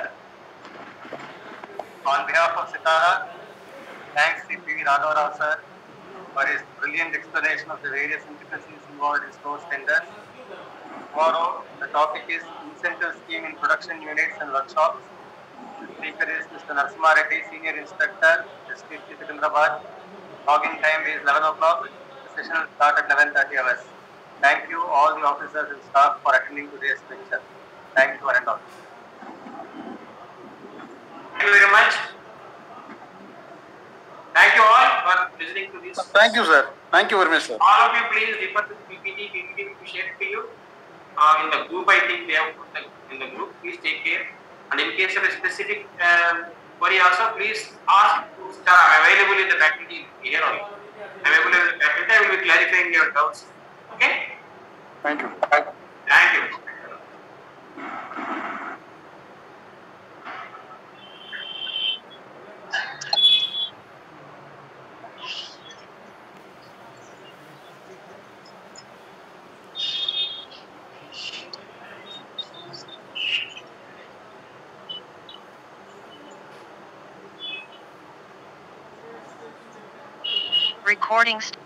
On behalf of Sitara, thanks to P.V. Raghavarao sir for his brilliant explanation of the various intricacies involved in stores tenders. Tomorrow, the topic is incentive scheme in production units and workshops. The speaker is Mr. Narasimha Reddy, Senior Inspector, STP Secunderabad. Login time is 11 o'clock. The session will start at 11:30 hours. Thank you all the officers and staff for attending today's lecture. Thank you and all. Thank you very much. Thank you all for listening to this. Thank you, sir. Thank you very much, sir. All of you please refer to the PPT. PPT will be shared to you. In the group, I think they have put in the group. Please take care. And in case of a specific query also, please ask to Star. I am available in the faculty here only. I am available in the faculty. I will be clarifying your doubts. Okay? Thank you. Thank you. Recording